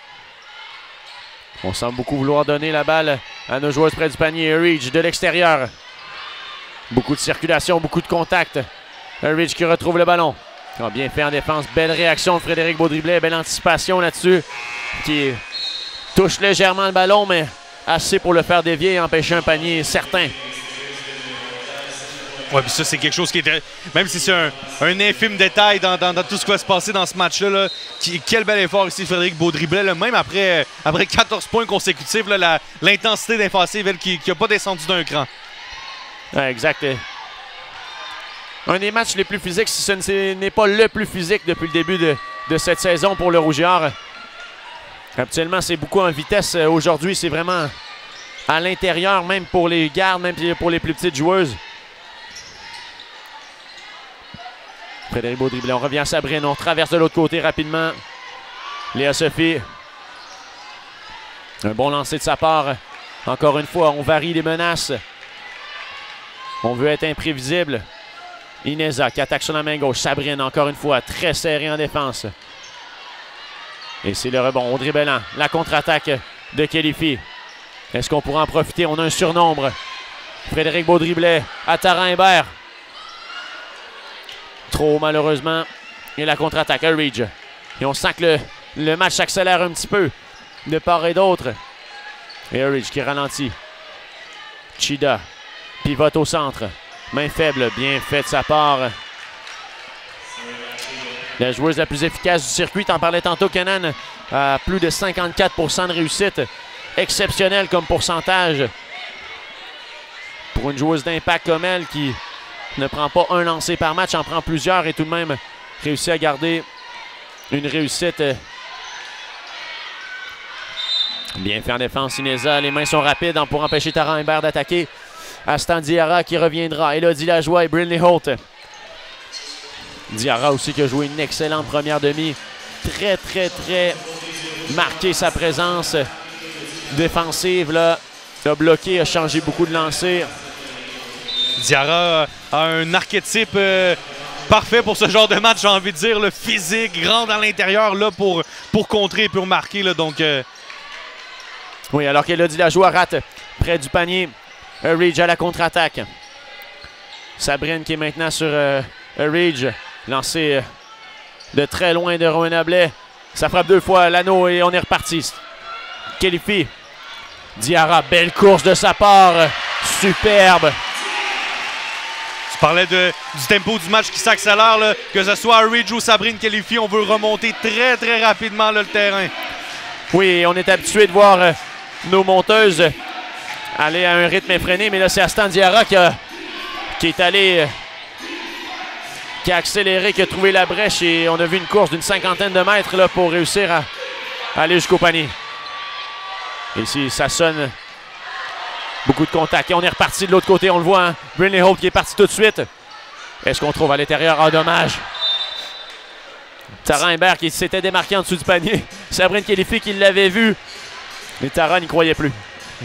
On semble beaucoup vouloir donner la balle à nos joueuses près du panier. Reach de l'extérieur. Beaucoup de circulation, beaucoup de contact. Reach qui retrouve le ballon. Ah, bien fait en défense. Belle réaction de Frédéric Beaudriblet. Belle anticipation là-dessus. Qui touche légèrement le ballon, mais assez pour le faire dévier et empêcher un panier certain. Oui, puis ça, c'est quelque chose qui était. Même si c'est un infime détail dans tout ce qui va se passer dans ce match-là, quel bel effort ici, Frédéric Beaudriblet. Là, même après 14 points consécutifs, l'intensité défensive, qui n'a pas descendu d'un cran. Ouais, exact. Un des matchs les plus physiques, si ce n'est pas le plus physique depuis le début de cette saison pour le Rouge et Or. Habituellement, c'est beaucoup en vitesse. Aujourd'hui, c'est vraiment à l'intérieur, même pour les gardes, même pour les plus petites joueuses. Frédéric Beaudriblet, on revient à Sabrine, on traverse de l'autre côté rapidement. Léa Sophie. Un bon lancer de sa part. Encore une fois, on varie les menaces. On veut être imprévisible. Ineza qui attaque sur la main gauche. Sabrine, encore une fois, très serré en défense. Et c'est le rebond au dribblant. La contre-attaque de Kelifi. Est-ce qu'on pourra en profiter? On a un surnombre. Frédéric Beaudriblet à Tara Imbert. Trop malheureusement. Et la contre-attaque à Ridge. Et on sent que le match s'accélère un petit peu de part et d'autre. Et Ridge qui ralentit. Chida pivote au centre. Main faible, bien fait de sa part. La joueuse la plus efficace du circuit, t'en parlais tantôt, Kenan, à plus de 54% de réussite. Exceptionnel comme pourcentage. Pour une joueuse d'impact comme elle qui ne prend pas un lancer par match, en prend plusieurs et tout de même réussit à garder une réussite. Bien fait en défense, Ineza. Les mains sont rapides pour empêcher Tara Imbert d'attaquer. Astan Diarra qui reviendra. Elodie Lajoie et Brinley Holt. Diarra aussi qui a joué une excellente première demi. Très marqué sa présence défensive. Là. A bloqué, a changé beaucoup de lancers. Diarra a un archétype parfait pour ce genre de match, j'ai envie de dire. Le physique, grand à l'intérieur là pour contrer et pour marquer. Là, donc, Oui, alors qu'Elodie Lajoie rate près du panier. Ridge à la contre-attaque. Sabrine qui est maintenant sur Ridge. Lancé de très loin de Rowena Blais. Ça frappe deux fois l'anneau et on est reparti. Kelifi. Diarra, belle course de sa part. Superbe. Tu parlais du tempo du match qui s'accélère. Que ce soit Ridge ou Sabrine Kelifi, on veut remonter très rapidement là, le terrain. Oui, on est habitué de voir nos monteuses aller à un rythme effréné, mais là c'est Astan Diarra qui est allé, qui a accéléré, qui a trouvé la brèche et on a vu une course d'une 50aine de mètres là, pour réussir à aller jusqu'au panier. Et ici ça sonne, beaucoup de contacts et on est reparti de l'autre côté, on le voit, hein? Brinley Holt qui est parti tout de suite. Est-ce qu'on trouve à l'intérieur? Ah, dommage. Tara Imbert qui s'était démarqué en dessous du panier. Sabrine Kelifi qui l'avait vu, mais Tara n'y croyait plus.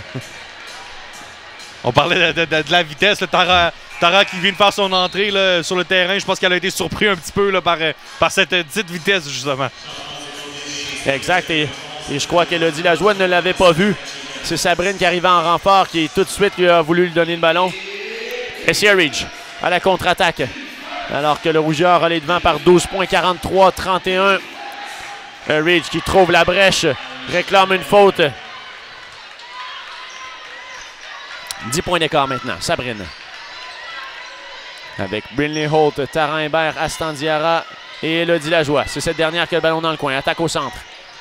On parlait de la vitesse. Tara qui vient de faire son entrée là, sur le terrain. Je pense qu'elle a été surprise un petit peu là, par cette petite vitesse, justement. Exact. Et je crois qu'Elodie Lajoie ne l'avait pas vu. C'est Sabrine qui arrivait en renfort qui tout de suite lui a voulu lui donner le ballon. Et c'est Ridge à la contre-attaque. Alors que le Rouge et Or allait devant par 12 points, 43-31. Ridge qui trouve la brèche, réclame une faute. 10 points d'écart maintenant, Sabrine. Avec Brinley Holt, Tara Imbert, Astan Diarra et Elodie Lajoie. C'est cette dernière qui a le ballon dans le coin. Attaque au centre.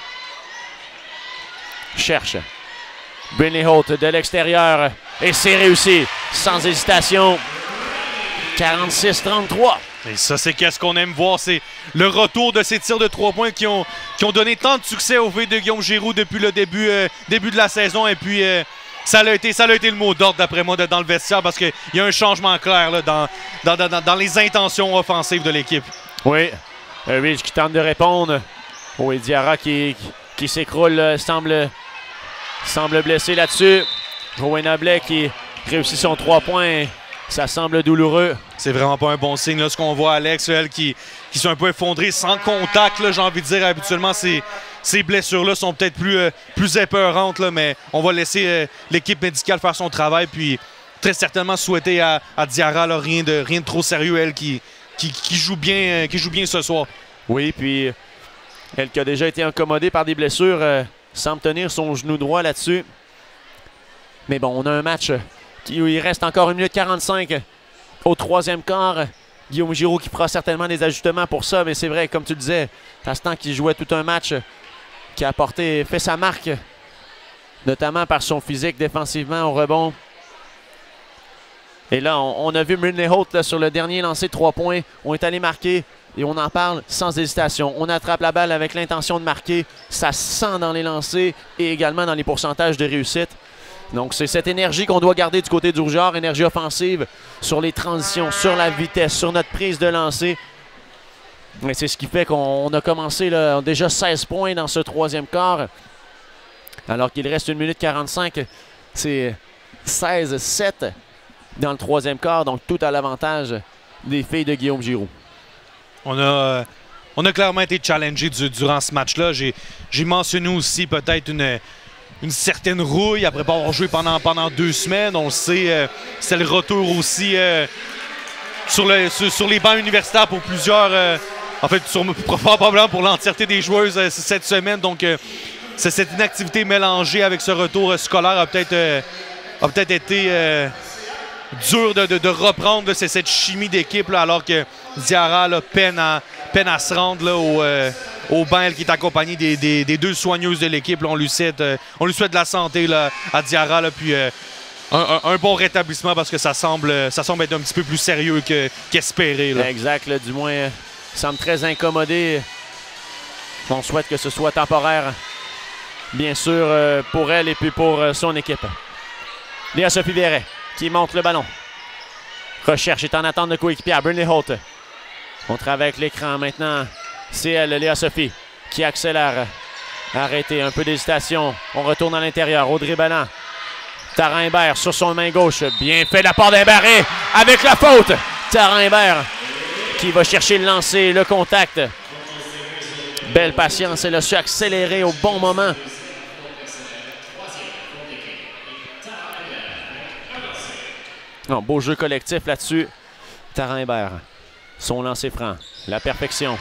Cherche. Brinley Holt de l'extérieur. Et c'est réussi. Sans hésitation. 46-33. Et ça, c'est qu'est-ce qu'on aime voir. C'est le retour de ces tirs de 3 points qui ont donné tant de succès aux filles de Guillaume Giroux depuis le début de la saison. Et puis, ça a été le mot d'ordre, d'après moi, dans le vestiaire, parce qu'il y a un changement clair là, dans les intentions offensives de l'équipe. Oui. Ridge qui tente de répondre. Oui, Diarra qui s'écroule, semble blessé là-dessus. Rowena Blais qui réussit son 3 points. Ça semble douloureux. C'est vraiment pas un bon signe. Là, ce qu'on voit, Alex, elle qui sont un peu effondrées sans contact, j'ai envie de dire. Habituellement, ces blessures-là sont peut-être plus épeurantes, là, mais on va laisser l'équipe médicale faire son travail. Puis très certainement souhaiter à Diarra là, rien de trop sérieux, elle qui joue bien ce soir. Oui, puis elle qui a déjà été incommodée par des blessures semble tenir son genou droit là-dessus. Mais bon, on a un match où il reste encore 1 minute 45 au 3e quart. Guillaume Giroux qui fera certainement des ajustements pour ça, mais c'est vrai, comme tu le disais, Tastan qui jouait tout un match, qui a fait sa marque, notamment par son physique défensivement au rebond. Et là, on a vu Myrney Holt sur le dernier lancé de 3 points. On est allé marquer et on en parle sans hésitation. On attrape la balle avec l'intention de marquer. Ça se sent dans les lancers et également dans les pourcentages de réussite. Donc, c'est cette énergie qu'on doit garder du côté du Rougeard, énergie offensive sur les transitions, sur la vitesse, sur notre prise de lancer. Mais c'est ce qui fait qu'on a commencé là, déjà 16 points dans ce 3e quart. Alors qu'il reste 1 minute 45, c'est 16-7 dans le 3e quart. Donc, tout à l'avantage des filles de Guillaume Giroux. On a clairement été challengés durant ce match-là. J'ai mentionné aussi peut-être une certaine rouille après pas avoir joué pendant 2 semaines. On le sait, c'est le retour aussi sur les bancs universitaires pour plusieurs, en fait, probablement pour l'entièreté des joueuses cette semaine. Donc, c'est cette inactivité mélangée avec ce retour scolaire a peut-être été dur de reprendre cette chimie d'équipe alors que Diarra là, peine à se rendre là, au banc, elle qui est accompagnée des 2 soigneuses de l'équipe. On lui souhaite de la santé là, à Diarra. Là, puis un bon rétablissement parce que ça semble être un petit peu plus sérieux qu'espéré. Exact. Là, du moins, il semble très incommodé. On souhaite que ce soit temporaire, bien sûr, pour elle et puis pour son équipe. Léa-Sophie Verret qui monte le ballon. Recherche est en attente de coéquipière. Burnley Holt. On travaille avec l'écran maintenant. C'est elle, Léa-Sophie, qui accélère. Arrêtez, un peu d'hésitation. On retourne à l'intérieur. Audrey Balland. Tara Imbert sur son main gauche. Bien fait de la part d'Imbert avec la faute. Tara Imbert qui va chercher le lancer, le contact. Belle patience. Elle a su accélérer au bon moment. Non, beau jeu collectif là-dessus. Tara Imbert. Son lancer franc. La perfection.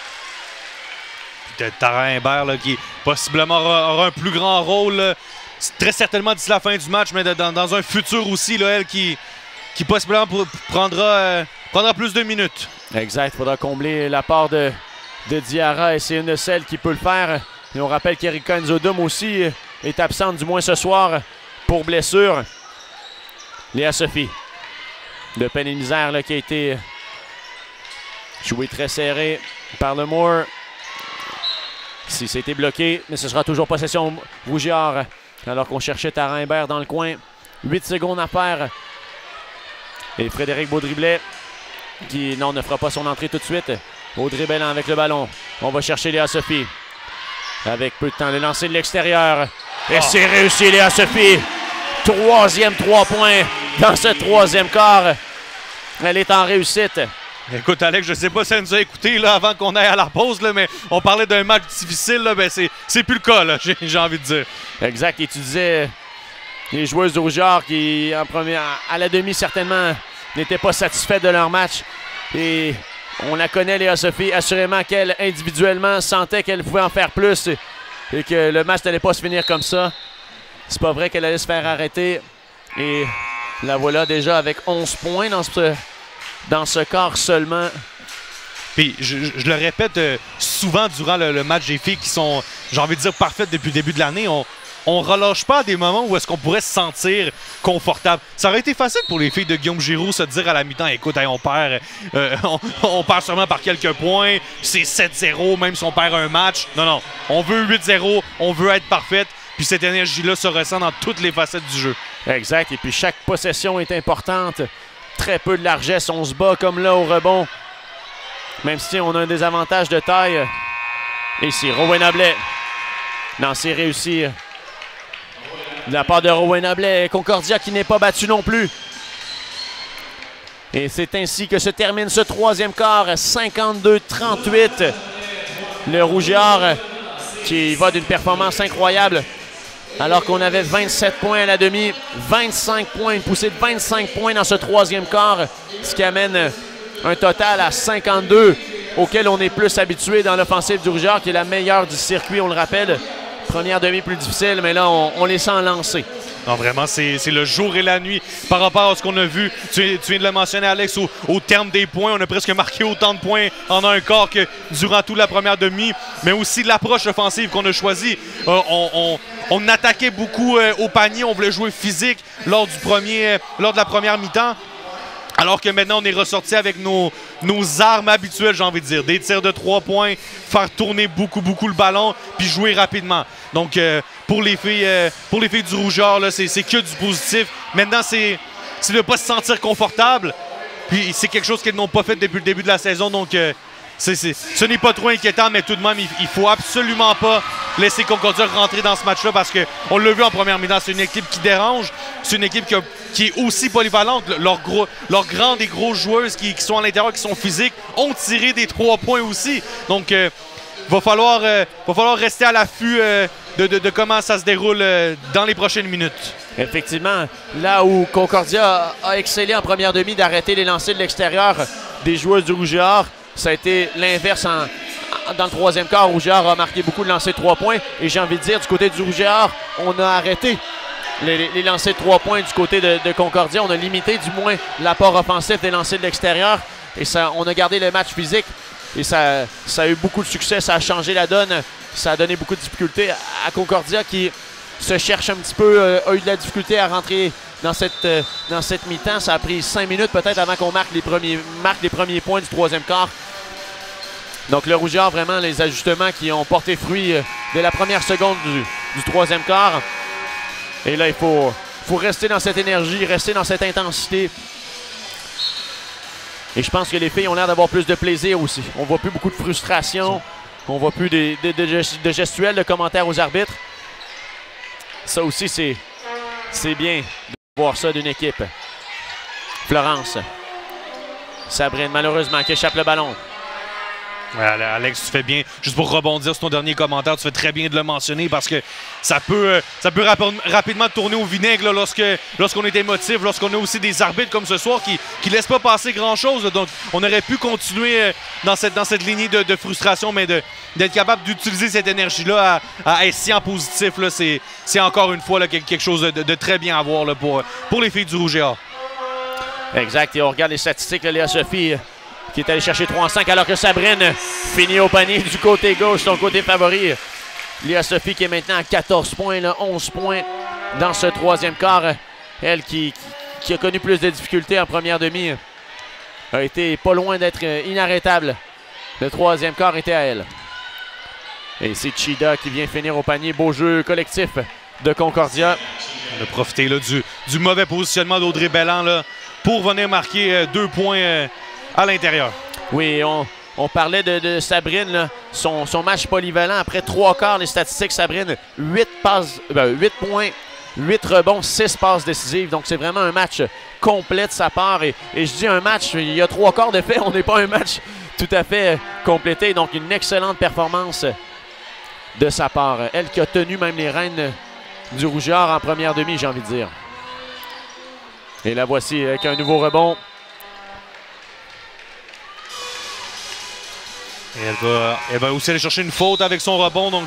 Tara Imbert là, qui possiblement aura un plus grand rôle là, très certainement d'ici la fin du match, mais dans un futur aussi, là, elle qui possiblement prendra plus de minutes. Exact, il faudra combler la part de Diarra et c'est une de celles qui peut le faire. Et on rappelle qu'Erika Nzodum aussi est absente, du moins ce soir, pour blessure. Léa-Sophie de peine et misère là, qui a été joué très serré par le Moore. Si c'était bloqué, mais ce sera toujours possession Rougeard. Alors qu'on cherchait Tara Imbert dans le coin. 8 secondes à faire. Et Frédéric Baudriblet qui ne fera pas son entrée tout de suite. Audrey Belland avec le ballon. On va chercher Léa-Sophie. Avec peu de temps, le lancer de l'extérieur. Et c'est réussi Léa-Sophie. 3e 3 points dans ce 3e quart. Elle est en réussite. Écoute, Alex, je ne sais pas si elle nous a écouté là, avant qu'on aille à la pause, là, mais on parlait d'un match difficile. Là, ben c'est plus le cas, là, j'ai envie de dire. Exact. Et tu disais les joueuses de Rougeard qui, à la demi, certainement, n'étaient pas satisfaites de leur match. Et on la connaît, Léa-Sophie. Assurément qu'elle, individuellement, sentait qu'elle pouvait en faire plus et que le match n'allait pas se finir comme ça. C'est pas vrai qu'elle allait se faire arrêter. Et la voilà déjà avec 11 points dans ce quart seulement. Puis je le répète souvent durant le match des filles qui sont, j'ai envie de dire, parfaites depuis le début de l'année. on relâche pas à des moments où est-ce qu'on pourrait se sentir confortable. Ça aurait été facile pour les filles de Guillaume Giroux se dire à la mi-temps, écoute, hey, on perd seulement par quelques points, c'est 7-0, même si on perd un match. Non, non, on veut 8-0, on veut être parfaite, puis cette énergie-là se ressent dans toutes les facettes du jeu. Exact, et puis chaque possession est importante. Très peu de largesse, on se bat comme là au rebond. Même si on a un désavantage de taille. Et ici, Rowena Blais. Lancer réussi de la part de Rowena Blais. Concordia qui n'est pas battu non plus. Et c'est ainsi que se termine ce troisième quart, 52-38. Le Rouge et Or qui va d'une performance incroyable. Alors qu'on avait 27 points à la demi, 25 points, une poussée de 25 points dans ce troisième quart, ce qui amène un total à 52, auquel on est plus habitué dans l'offensive du Rouge et Or, qui est la meilleure du circuit, on le rappelle. Première demi plus difficile, mais là, on les sent lancer. Non, vraiment, c'est le jour et la nuit par rapport à ce qu'on a vu. Tu viens de le mentionner, Alex, au terme des points. On a presque marqué autant de points en un quart que durant toute la première demi, mais aussi l'approche offensive qu'on a choisie. On attaquait beaucoup au panier, on voulait jouer physique lors de la première mi-temps. Alors que maintenant, on est ressorti avec nos armes habituelles, j'ai envie de dire. Des tirs de 3 points, faire tourner beaucoup le ballon, puis jouer rapidement. Donc, pour les filles du Rouge et Or, c'est que du positif. Maintenant, c'est de ne pas se sentir confortable. Puis, c'est quelque chose qu'elles n'ont pas fait depuis le début de la saison. Donc, ce n'est pas trop inquiétant, mais tout de même, il ne faut absolument pas laisser Concordia rentrer dans ce match-là parce qu'on l'a vu en première mi-temps. C'est une équipe qui dérange. C'est une équipe qui est aussi polyvalente. Leurs grandes et grosses joueuses qui sont à l'intérieur, qui sont physiques, ont tiré des 3 points aussi. Donc, va falloir rester à l'affût de comment ça se déroule dans les prochaines minutes. Effectivement, là où Concordia a excellé en première demi d'arrêter les lancers de l'extérieur des joueuses du Rouge et Or, ça a été l'inverse dans le troisième quart. Rouge et Or a marqué beaucoup de lancers de 3 points. Et j'ai envie de dire, du côté du Rouge et Or, on a arrêté les lancers de 3 points du côté de Concordia. On a limité du moins l'apport offensif des lancers de l'extérieur. Et ça, on a gardé le match physique. Et ça a eu beaucoup de succès. Ça a changé la donne. Ça a donné beaucoup de difficultés à Concordia qui se cherche un petit peu, a eu de la difficulté à rentrer dans cette mi-temps. Ça a pris 5 minutes peut-être avant qu'on marque les premiers points du troisième quart. Donc le Rouge et Or, vraiment les ajustements qui ont porté fruit dès la première seconde du troisième quart. Et là, il faut rester dans cette énergie, rester dans cette intensité. Et je pense que les filles ont l'air d'avoir plus de plaisir aussi. On voit plus beaucoup de frustration. On voit plus de gestuels, de commentaires aux arbitres. Ça aussi, c'est bien de voir ça d'une équipe. Florence. Sabrine, malheureusement, qui échappe le ballon. Ouais, Alex, tu fais bien. Juste pour rebondir sur ton dernier commentaire, tu fais très bien de le mentionner parce que ça peut rapidement tourner au vinaigre là, lorsqu'on est émotif, lorsqu'on a aussi des arbitres comme ce soir qui laissent pas passer grand-chose. Donc, on aurait pu continuer dans cette lignée de frustration, mais d'être capable d'utiliser cette énergie-là à être si en positif, c'est encore une fois là, quelque chose de très bien à voir là, pour les filles du Rouge et Or. Exact. Et on regarde les statistiques, là, Léa Sophie qui est allé chercher 3 en 5, alors que Sabrine finit au panier du côté gauche, son côté favori. Léa Sophie qui est maintenant à 14 points, là, 11 points dans ce troisième quart. Elle qui a connu plus de difficultés en première demi, a été pas loin d'être inarrêtable. Le troisième quart était à elle. Et c'est Chida qui vient finir au panier. Beau jeu collectif de Concordia. On a profité là, du mauvais positionnement d'Audrey Belland là, pour venir marquer 2 points à l'intérieur. Oui, on parlait de Sabrine, là, son match polyvalent. Après 3 quarts, les statistiques, Sabrine, 8 points, 8 rebonds, 6 passes décisives. Donc, c'est vraiment un match complet de sa part. Et je dis un match, il y a 3 quarts de fait, on n'est pas un match tout à fait complété. Donc, une excellente performance de sa part. Elle qui a tenu même les rênes du Rouge et Or en première demi, j'ai envie de dire. Et la voici avec un nouveau rebond. Et elle va aussi aller chercher une faute avec son rebond. Donc,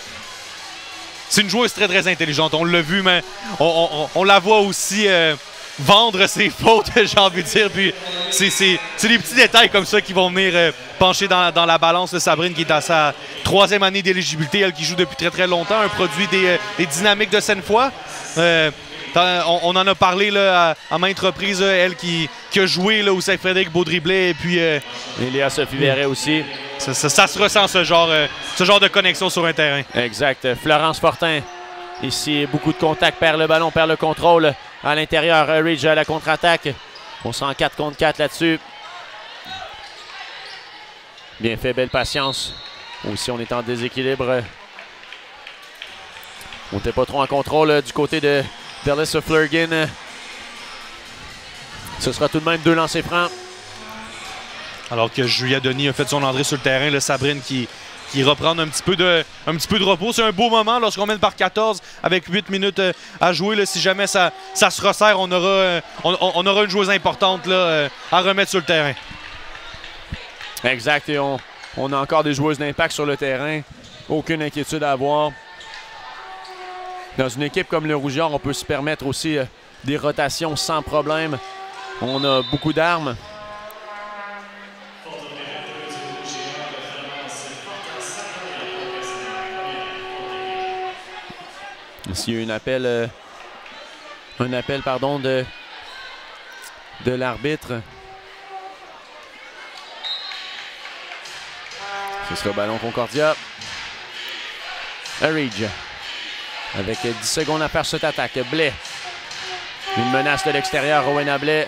c'est une joueuse très, très intelligente. On l'a vu, mais on la voit aussi vendre ses fautes, j'ai envie de dire. Puis c'est des petits détails comme ça qui vont venir pencher dans la balance de Sabrine, qui est à sa 3e année d'éligibilité, elle qui joue depuis très très longtemps, un produit des dynamiques de Sainte-Foy. On en a parlé là, à maintes reprises, elle qui a joué là, au Saint-Frédéric Beaudriblet et puis Léa-Sophie Verret aussi. Ça se ressent ce genre de connexion sur un terrain. Exact. Florence Fortin. Ici, beaucoup de contacts, perd le ballon, perd le contrôle à l'intérieur. Ridge à la contre-attaque. On sent 4 contre 4 là-dessus. Bien fait, belle patience. Aussi, on est en déséquilibre. On n'était pas trop en contrôle du côté de d'Alyssa Flurgin. Ce sera tout de même 2 lancers francs. Alors que Julia Denis a fait son entrée sur le terrain, là, Sabrine qui reprend un petit peu de repos. C'est un beau moment lorsqu'on mène par 14 avec 8 minutes à jouer. Là, si jamais ça se resserre, on aura une joueuse importante là, à remettre sur le terrain. Exact. Et on a encore des joueuses d'impact sur le terrain. Aucune inquiétude à avoir. Dans une équipe comme le Rougeard, on peut se permettre aussi des rotations sans problème. On a beaucoup d'armes. Ici, il y a un appel pardon, de l'arbitre. Ce sera ballon Concordia. Ridge. Avec 10 secondes à faire cette attaque. Blais. Une menace de l'extérieur. Rowena Blais.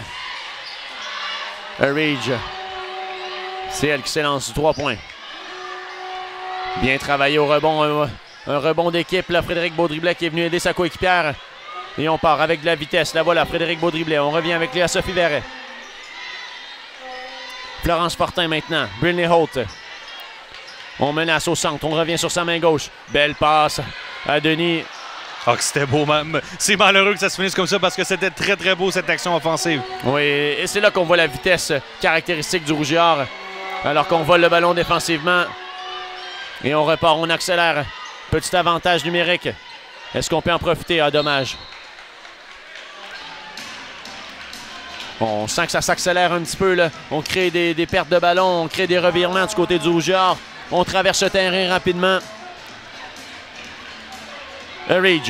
Ridge. C'est elle qui s'élance du 3 points. Bien travaillé au rebond. Un rebond d'équipe. Là, Frédéric Beaudriblet qui est venu aider sa coéquipière. Et on part avec de la vitesse. Là, voilà, Frédéric Beaudriblet. On revient avec Léa-Sophie Verret. Florence Fortin maintenant. Brinley Holt. On menace au centre. On revient sur sa main gauche. Belle passe à Denis. Ah, que c'était beau. C'est malheureux que ça se finisse comme ça parce que c'était très, très beau cette action offensive. Oui, et c'est là qu'on voit la vitesse caractéristique du Rougeard. Alors qu'on vole le ballon défensivement. Et on repart, on accélère. Petit avantage numérique. Est-ce qu'on peut en profiter? Ah, dommage. On sent que ça s'accélère un petit peu, là. On crée des pertes de ballon, on crée des revirements du côté du Rougeard. On traverse le terrain rapidement. Ridge.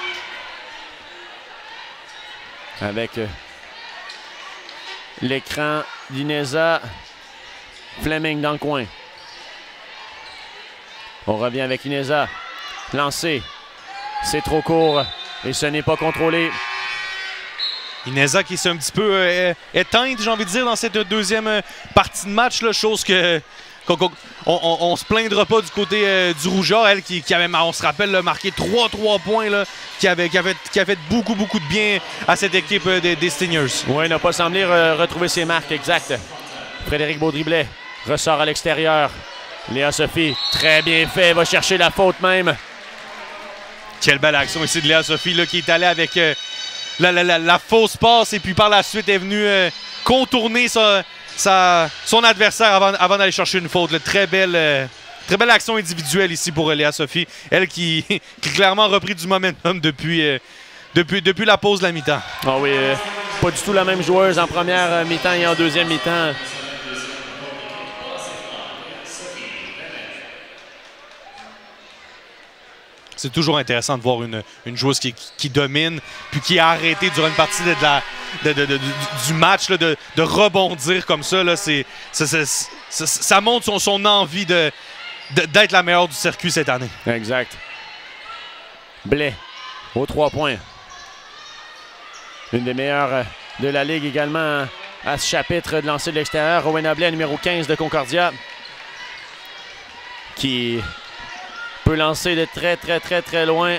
Avec l'écran d'Ineza. Fleming dans le coin. On revient avec Ineza. Lancé. C'est trop court et ce n'est pas contrôlé. Ineza qui s'est un petit peu éteinte, j'ai envie de dire, dans cette deuxième partie de match. Là, chose que on se plaindra pas du côté du Rougeard. Elle qui avait, on se rappelle, là, marqué 3 points, là, qui a fait beaucoup de bien à cette équipe des Stingers. Oui, il n'a pas semblé retrouver ses marques exactes. Frédéric Beaudriblet ressort à l'extérieur. Léa-Sophie, très bien fait, va chercher la faute même. Quelle belle action ici de Léa-Sophie là, qui est allée avec la fausse passe et puis par la suite est venue contourner son adversaire avant d'aller chercher une faute. Là. Très belle action individuelle ici pour Léa-Sophie. Elle qui clairement a repris du momentum depuis la pause de la mi-temps. Ah oui, pas du tout la même joueuse en première mi-temps et en deuxième mi-temps. C'est toujours intéressant de voir une joueuse qui domine puis qui a arrêté durant une partie du match là, de rebondir comme ça. Là, ça montre son envie d'être la meilleure du circuit cette année. Exact. Blais, aux 3 points. Une des meilleures de la Ligue également à ce chapitre de lancer de l'extérieur. Rowena Blais, numéro 15 de Concordia, qui peut lancer de très loin.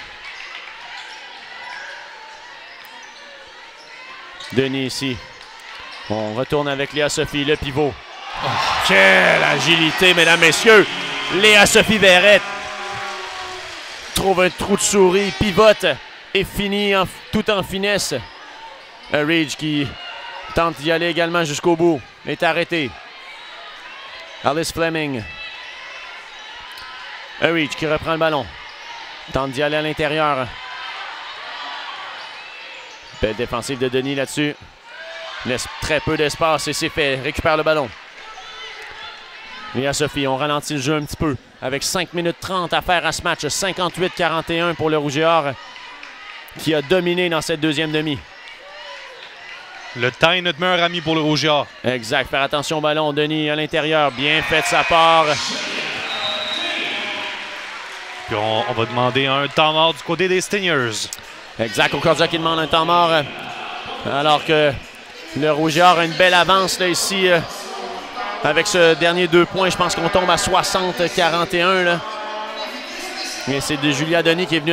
Denis ici. On retourne avec Léa-Sophie, le pivot. Oh, quelle agilité, mesdames, messieurs. Léa-Sophie Verret trouve un trou de souris, pivote et finit tout en finesse. Ridge qui tente d'y aller également jusqu'au bout. Est arrêté. Alice Fleming. Ridge qui reprend le ballon. Tente d'y aller à l'intérieur. Belle défensive de Denis là-dessus. Laisse très peu d'espace et c'est fait. Récupère le ballon. Léa Sophie, on ralentit le jeu un petit peu. Avec 5 minutes 30 à faire à ce match. 58-41 pour le Rouge et Or qui a dominé dans cette deuxième demi. Le temps est notre meilleur ami pour le Rouge et Or. Exact. Faire attention au ballon. Denis à l'intérieur. Bien fait de sa part. Puis on va demander un temps mort du côté des Stingers. Exact. Concordia qui demande un temps mort. Alors que le Rouge et Or a une belle avance là, ici. Avec ce dernier 2 points, je pense qu'on tombe à 60-41. Là. Mais c'est de Julia Denis qui est venue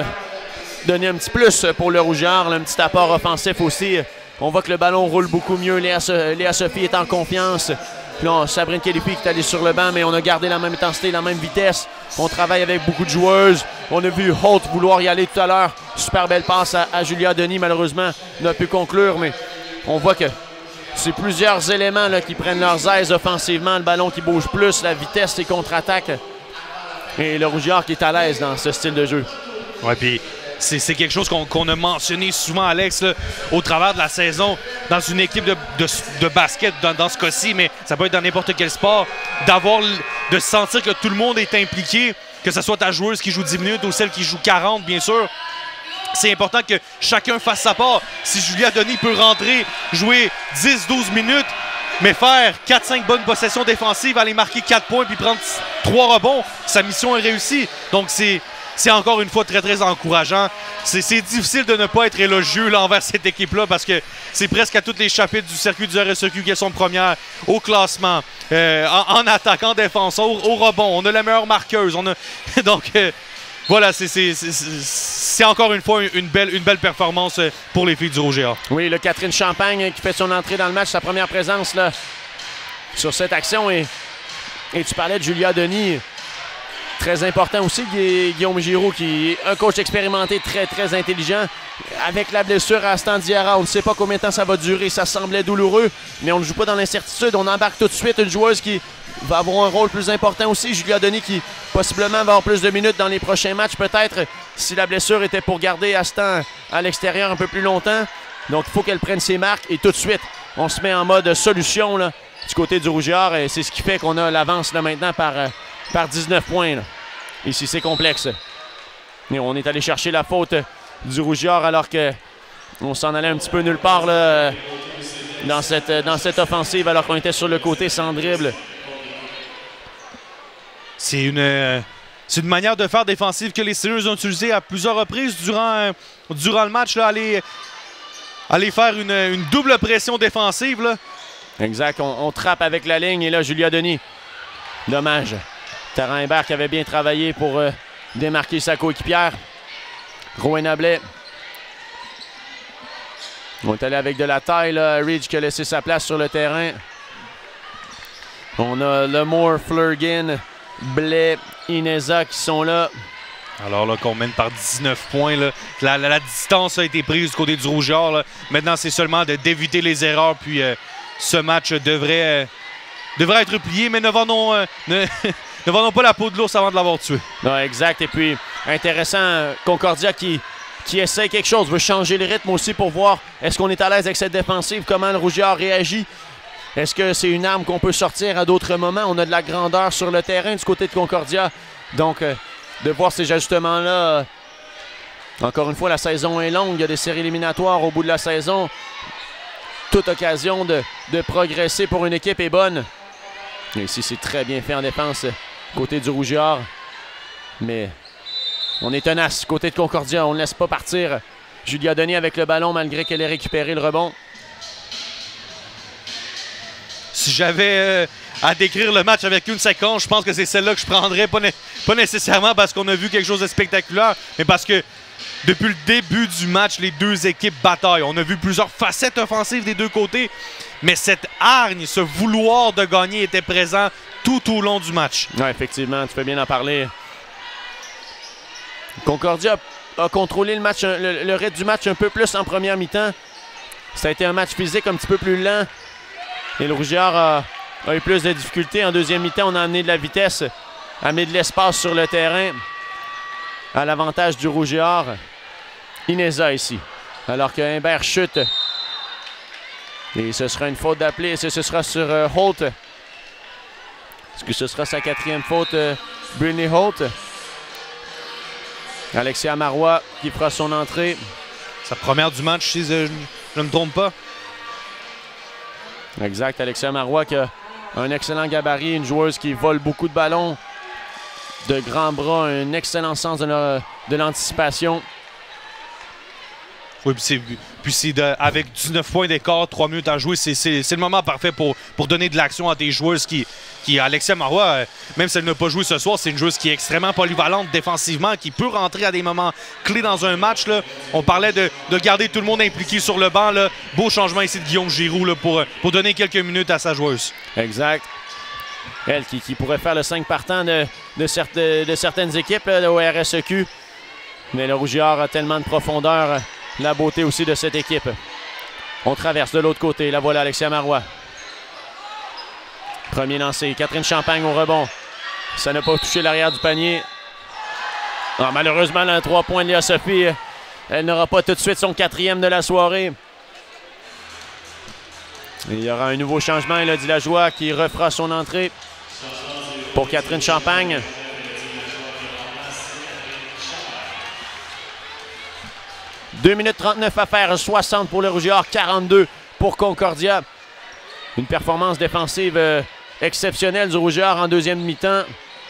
donner un petit plus pour le Rouge et Or. Un petit apport offensif aussi. On voit que le ballon roule beaucoup mieux. Léa Sophie est en confiance. Puis là, Sabrine Kelipi qui est allée sur le banc, mais on a gardé la même intensité, la même vitesse. On travaille avec beaucoup de joueuses. On a vu Holt vouloir y aller tout à l'heure. Super belle passe à Julia Denis, malheureusement, n'a pu conclure, mais on voit que c'est plusieurs éléments là, qui prennent leurs aises offensivement. Le ballon qui bouge plus, la vitesse, les contre-attaques. Et le Rouge et Or qui est à l'aise dans ce style de jeu. Ouais, puis c'est quelque chose qu'on a mentionné souvent, Alex, là, au travers de la saison, dans une équipe de basket, dans ce cas-ci, mais ça peut être dans n'importe quel sport, de sentir que tout le monde est impliqué, que ce soit ta joueuse qui joue 10 minutes ou celle qui joue 40, bien sûr. C'est important que chacun fasse sa part. Si Julia Denis peut rentrer, jouer 10-12 minutes, mais faire 4-5 bonnes possessions défensives, aller marquer 4 points puis prendre 3 rebonds, sa mission est réussie. Donc c'est encore une fois très, très encourageant. C'est difficile de ne pas être élogieux là, envers cette équipe-là parce que c'est presque à tous les chapitres du circuit du RSEQ qu'elles sont premières au classement, en attaque, en défense, au rebond. On a la meilleure marqueuse. Donc, voilà, c'est encore une fois une belle performance pour les filles du Rouge et Or. Oui, le Catherine Champagne qui fait son entrée dans le match, sa première présence là, sur cette action. Et tu parlais de Julia Denis. Très important aussi, Guillaume Giroux, qui est un coach expérimenté, très, très intelligent. Avec la blessure à Stan Diarra, on ne sait pas combien de temps ça va durer. Ça semblait douloureux, mais on ne joue pas dans l'incertitude. On embarque tout de suite une joueuse qui va avoir un rôle plus important aussi. Julia Denis qui, possiblement, va avoir plus de minutes dans les prochains matchs. Peut-être si la blessure était pour garder Astan à l'extérieur un peu plus longtemps. Donc, il faut qu'elle prenne ses marques. Et tout de suite, on se met en mode solution là, du côté du Rouge et Or. Et c'est ce qui fait qu'on a l'avance là, maintenant par 19 points. Là. Ici, c'est complexe. Mais on est allé chercher la faute du Rouge et Or alors qu'on s'en allait un petit peu nulle part là, dans cette offensive alors qu'on était sur le côté sans dribble. C'est une manière de faire défensive que les Steelers ont utilisée à plusieurs reprises durant le match. Là, aller faire une double pression défensive. Là. Exact. On trappe avec la ligne et là, Julia Denis. Dommage. Tara Imbert qui avait bien travaillé pour démarquer sa coéquipière. Rowena Blais. On est allé avec de la taille. Là. Ridge qui a laissé sa place sur le terrain. On a Lemore, Flurgin, Blais, Ineza qui sont là. Alors là, qu'on mène par 19 points. Là. La distance a été prise du côté du Rouge et Or. Là. Maintenant, c'est seulement d'éviter les erreurs. Puis ce match devrait être plié, mais ne vendons pas la peau de l'ours avant de l'avoir tué. Non, exact. Et puis, intéressant, Concordia qui essaie quelque chose, veut changer le rythme aussi pour voir est-ce qu'on est à l'aise avec cette défensive, comment le Rouge et Or réagit. Est-ce que c'est une arme qu'on peut sortir à d'autres moments? On a de la grandeur sur le terrain du côté de Concordia. Donc, de voir ces ajustements-là. Encore une fois, la saison est longue. Il y a des séries éliminatoires au bout de la saison. Toute occasion de progresser pour une équipe est bonne. Et ici, c'est très bien fait en défense côté du Rouge et Or. Mais on est tenace côté de Concordia. On ne laisse pas partir Julia Denis avec le ballon malgré qu'elle ait récupéré le rebond. Si j'avais à décrire le match avec une séquence, je pense que c'est celle-là que je prendrais. Pas nécessairement parce qu'on a vu quelque chose de spectaculaire, mais parce que depuis le début du match, les deux équipes bataillent. On a vu plusieurs facettes offensives des deux côtés, mais cette hargne, ce vouloir de gagner était présent tout au long du match. Oui, effectivement, tu fais bien en parler. Concordia a contrôlé le match, le rythme du match un peu plus en première mi-temps. Ça a été un match physique un petit peu plus lent. Et le Rouge et Or a eu plus de difficultés. En deuxième mi-temps, on a amené de la vitesse, amené de l'espace sur le terrain à l'avantage du Rouge et Or. Ineza ici. Alors que Humbert chute. Et ce sera une faute d'appeler. Ce sera sur Holt. Est-ce que ce sera sa 4e faute, Brittany Holt? Alexia Marois qui fera son entrée. Sa première du match, si je ne me trompe pas. Exact. Alexia Marois qui a un excellent gabarit, une joueuse qui vole beaucoup de ballons, de grands bras, un excellent sens de l'anticipation. Oui, puis avec 19 points d'écart, 3 minutes à jouer, c'est le moment parfait pour donner de l'action à tes joueuses qui Alexia Marois, même si elle n'a pas joué ce soir, c'est une joueuse qui est extrêmement polyvalente défensivement, qui peut rentrer à des moments clés dans un match. Là. On parlait de garder tout le monde impliqué sur le banc. Là. Beau changement ici de Guillaume Giroux là, pour donner quelques minutes à sa joueuse. Exact. Elle qui pourrait faire le 5 partant de certaines équipes là, au RSEQ. Mais le Rouge et Or a tellement de profondeur. La beauté aussi de cette équipe. On traverse de l'autre côté. La voilà Alexia Marois. Premier lancé. Catherine Champagne au rebond. Ça n'a pas touché l'arrière du panier. Ah, malheureusement, là, un 3 points de Léa Sophie. Elle n'aura pas tout de suite son 4e de la soirée. Et il y aura un nouveau changement. Elodie Lajoie qui refera son entrée pour Catherine Champagne. « 2 minutes 39 à faire, 60 pour le Rouge et Or, 42 pour Concordia. Une performance défensive exceptionnelle du Rouge et Or en deuxième mi-temps.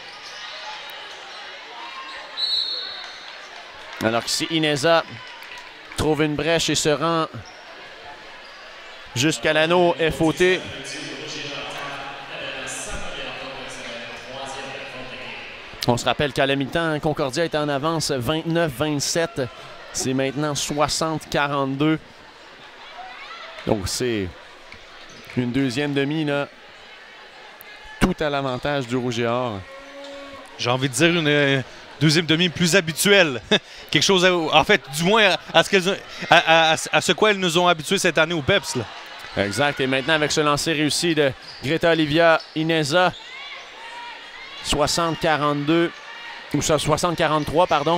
Alors qu'ici, Ineza trouve une brèche et se rend jusqu'à l'anneau FOT. On se rappelle qu'à la mi-temps, Concordia était en avance 29-27. C'est maintenant 60-42. Donc, c'est une deuxième demi, là, tout à l'avantage du Rouge et Or. J'ai envie de dire une deuxième demi plus habituelle. Quelque chose, en fait, du moins à ce quoi elles nous ont habitués cette année au PEPS. Là. Exact. Et maintenant, avec ce lancer réussi de Greta Olivia Ineza, 60-42, ou 60-43, pardon.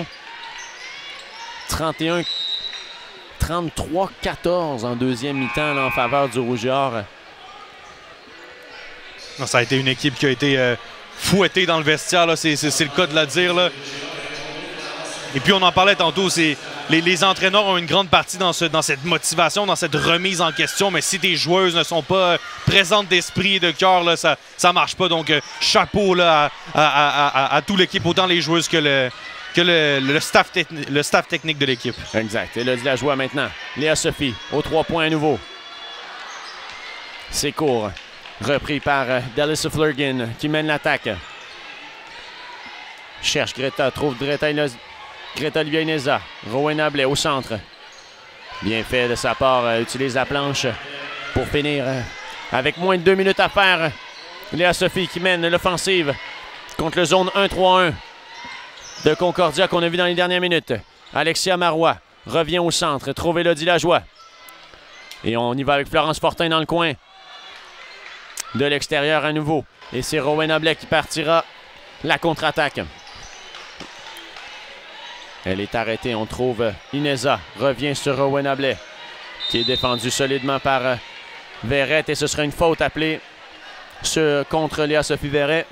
33-14 en deuxième mi-temps là, en faveur du Rouge et Or. Non, ça a été une équipe qui a été fouettée dans le vestiaire, c'est le cas de le dire. Là. Et puis on en parlait tantôt, les entraîneurs ont une grande partie dans cette motivation, dans cette remise en question, mais si tes joueuses ne sont pas présentes d'esprit et de cœur, là, ça ne marche pas. Donc chapeau là, à toute l'équipe, autant les joueuses que le staff technique de l'équipe. Exact. Elodie Lajoie maintenant. Léa Sophie au 3 points à nouveau. C'est court. Repris par Dalissa Flurgin qui mène l'attaque. Cherche Greta. Trouve Greta Olivia Ineza. Rowena Blais au centre. Bien fait de sa part. Utilise la planche pour finir avec moins de 2 minutes à faire. Léa Sophie qui mène l'offensive contre le zone 1-3-1. De Concordia qu'on a vu dans les dernières minutes. Alexia Marois revient au centre. Trouve Elodie Lajoie. Et on y va avec Florence Fortin dans le coin. De l'extérieur à nouveau. Et c'est Rowena Blais qui partira la contre-attaque. Elle est arrêtée. On trouve Ineza. Revient sur Rowena Blais. Qui est défendue solidement par Verret. Et ce sera une faute appelée contre Léa Sophie Verret.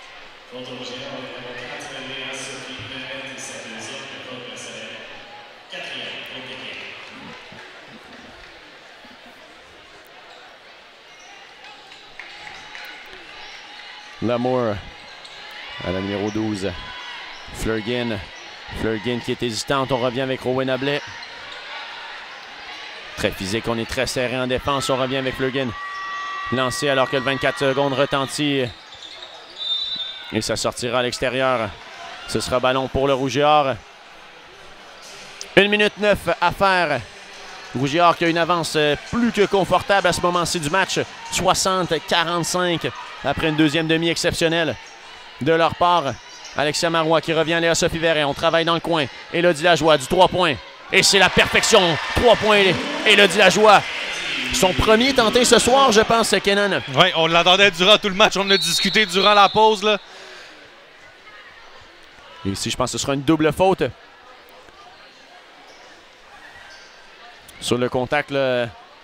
Lamour à la numéro 12. Flurgin qui est hésitante. On revient avec Rowena Blais. Très physique. On est très serré en défense. On revient avec Flurgin. Lancé alors que le 24 secondes retentit. Et ça sortira à l'extérieur. Ce sera ballon pour le Rouge et Or. 1 minute 9 à faire. Rouge et Or qui a une avance plus que confortable à ce moment-ci du match. 60-45 après une deuxième demi exceptionnelle de leur part. Alexia Marois qui revient à Léa Sophie Verret. On travaille dans le coin. Elodie Lajoie du 3 points. Et c'est la perfection. 3 points. Elodie Lajoie. Son premier tenté ce soir, je pense, Kenan. Oui, on l'attendait durant tout le match. On en a discuté durant la pause. Là. Et ici, je pense que ce sera une double faute. sur le contact là,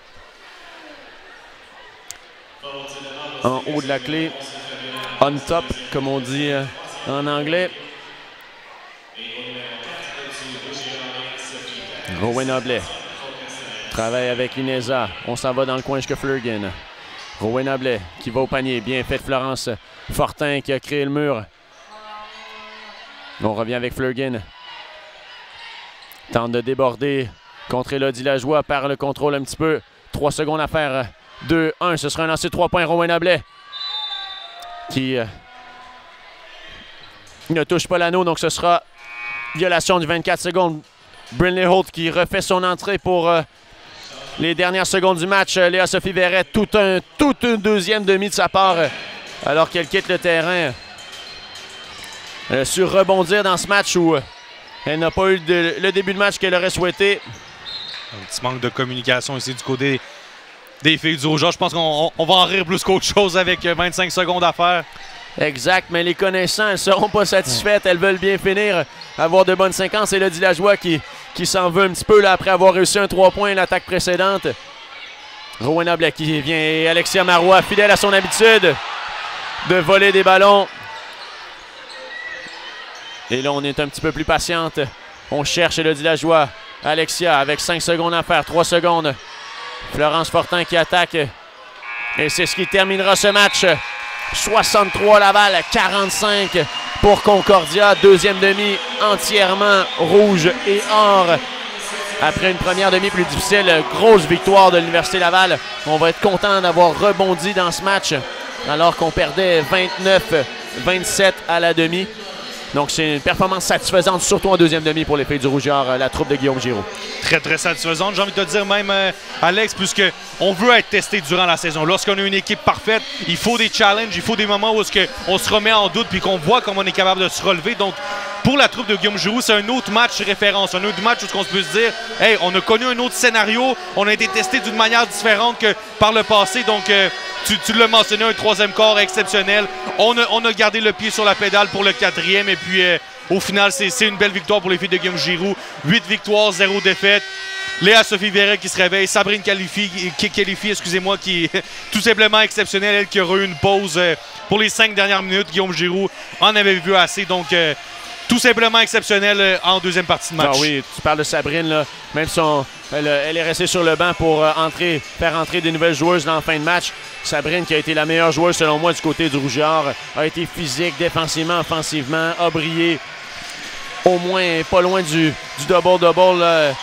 en haut de la clé. On top, comme on dit en anglais. Rowan Ablais travaille avec Ineza. On s'en va dans le coin jusqu'à Flurgan. Rowan Ablais qui va au panier. Bien fait de Florence Fortin qui a créé le mur. On revient avec Flurgan. Tente de déborder contre Elodie Lajoie par le contrôle un petit peu. 3 secondes à faire. 2-1. Ce sera un lancer de 3 points. Rowan Ablais qui ne touche pas l'anneau. Donc ce sera violation du 24 secondes. Brinley Holt qui refait son entrée pour les dernières secondes du match. Léa-Sophie Verrette, toute une deuxième demi de sa part alors qu'elle quitte le terrain. Elle a su rebondir dans ce match où elle n'a pas eu le début de match qu'elle aurait souhaité. Un petit manque de communication ici du côté des filles du Rouge. Je pense qu'on va en rire plus qu'autre chose avec 25 secondes à faire. Exact, mais les connaissants, elles ne seront pas satisfaites. Elles veulent bien finir, avoir de bonnes séquences. Et Elodie Lajoie qui s'en veut un petit peu là, après avoir réussi un 3 points l'attaque précédente. Rowan Ablais qui vient et Alexia Marois, fidèle à son habitude de voler des ballons. Et là, on est un petit peu plus patiente. On cherche Elodie Lajoie. Alexia avec 5 secondes à faire, 3 secondes. Florence Fortin qui attaque. Et c'est ce qui terminera ce match. 63 Laval, 45 pour Concordia. Deuxième demi entièrement rouge et or. Après une première demi plus difficile, grosse victoire de l'Université Laval. On va être content d'avoir rebondi dans ce match alors qu'on perdait 29-27 à la demi. Donc c'est une performance satisfaisante, surtout en deuxième demi pour les filles du Rouge et Or, la troupe de Guillaume Giroux. Très, très satisfaisante. J'ai envie de te dire même, Alex, puisqu'on veut être testé durant la saison. Lorsqu'on a une équipe parfaite, il faut des challenges, il faut des moments où on se remet en doute puis qu'on voit comment on est capable de se relever. Donc, pour la troupe de Guillaume Giroux, c'est un autre match référence, un autre match où on peut se dire « Hey, on a connu un autre scénario, on a été testé d'une manière différente que par le passé. » Donc, tu l'as mentionné, un troisième quart exceptionnel. On a gardé le pied sur la pédale pour le quatrième. Et puis, au final, c'est une belle victoire pour les filles de Guillaume Giroux. 8 victoires, 0 défaites. Léa-Sophie Verret qui se réveille. Sabrine Qualifi, excusez-moi, qui est tout simplement exceptionnelle. Elle qui aura eu une pause pour les 5 dernières minutes. Guillaume Giroux en avait vu assez. Donc, tout simplement exceptionnel en deuxième partie de match. Ah oui, tu parles de Sabrine, là. Même si elle est restée sur le banc pour faire entrer des nouvelles joueuses dans la fin de match. Sabrine, qui a été la meilleure joueuse selon moi du côté du Rouge et Or, a été physique, défensivement, offensivement, a brillé au moins pas loin du double-double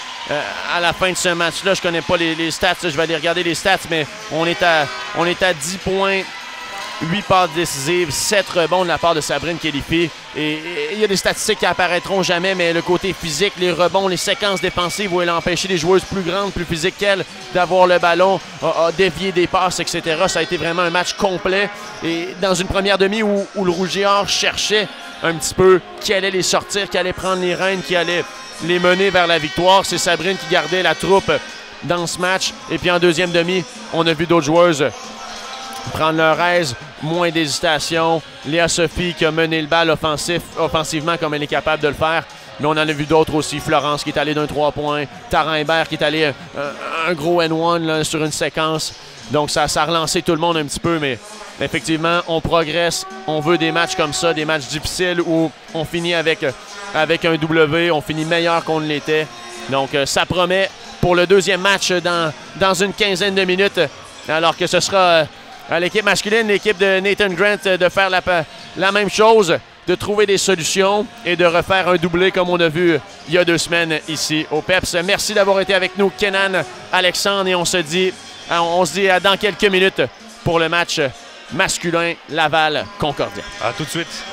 à la fin de ce match-là. Je connais pas les stats, je vais aller regarder les stats, mais on est à 10 points. 8 passes décisives, 7 rebonds de la part de Sabrine Qualifi. Et il y a des statistiques qui apparaîtront jamais, mais le côté physique, les rebonds, les séquences défensives où elle a empêché les joueuses plus grandes, plus physiques qu'elle d'avoir le ballon, a dévié des passes, etc. Ça a été vraiment un match complet. Et dans une première demi où le Rouge et Or cherchait un petit peu qui allait les sortir, qui allait prendre les rênes, qui allait les mener vers la victoire, c'est Sabrine qui gardait la troupe dans ce match. Et puis en deuxième demi, on a vu d'autres joueuses prendre leur aise, moins d'hésitation. Léa-Sophie qui a mené le bal offensivement comme elle est capable de le faire. Mais on en a vu d'autres aussi. Florence qui est allée d'un 3 points. Tara Imbert qui est allée un gros N1 là, sur une séquence. Donc ça a relancé tout le monde un petit peu. Mais effectivement, on progresse. On veut des matchs comme ça, des matchs difficiles où on finit avec un W. On finit meilleur qu'on ne l'était. Donc ça promet pour le deuxième match dans une quinzaine de minutes. Alors que ce sera à l'équipe masculine, l'équipe de Nathan Grant, de faire la même chose, de trouver des solutions et de refaire un doublé comme on a vu il y a 2 semaines ici au PEPS. Merci d'avoir été avec nous, Kenan, Alexandre, et on se dit dans quelques minutes pour le match masculin Laval-Concordia. À tout de suite.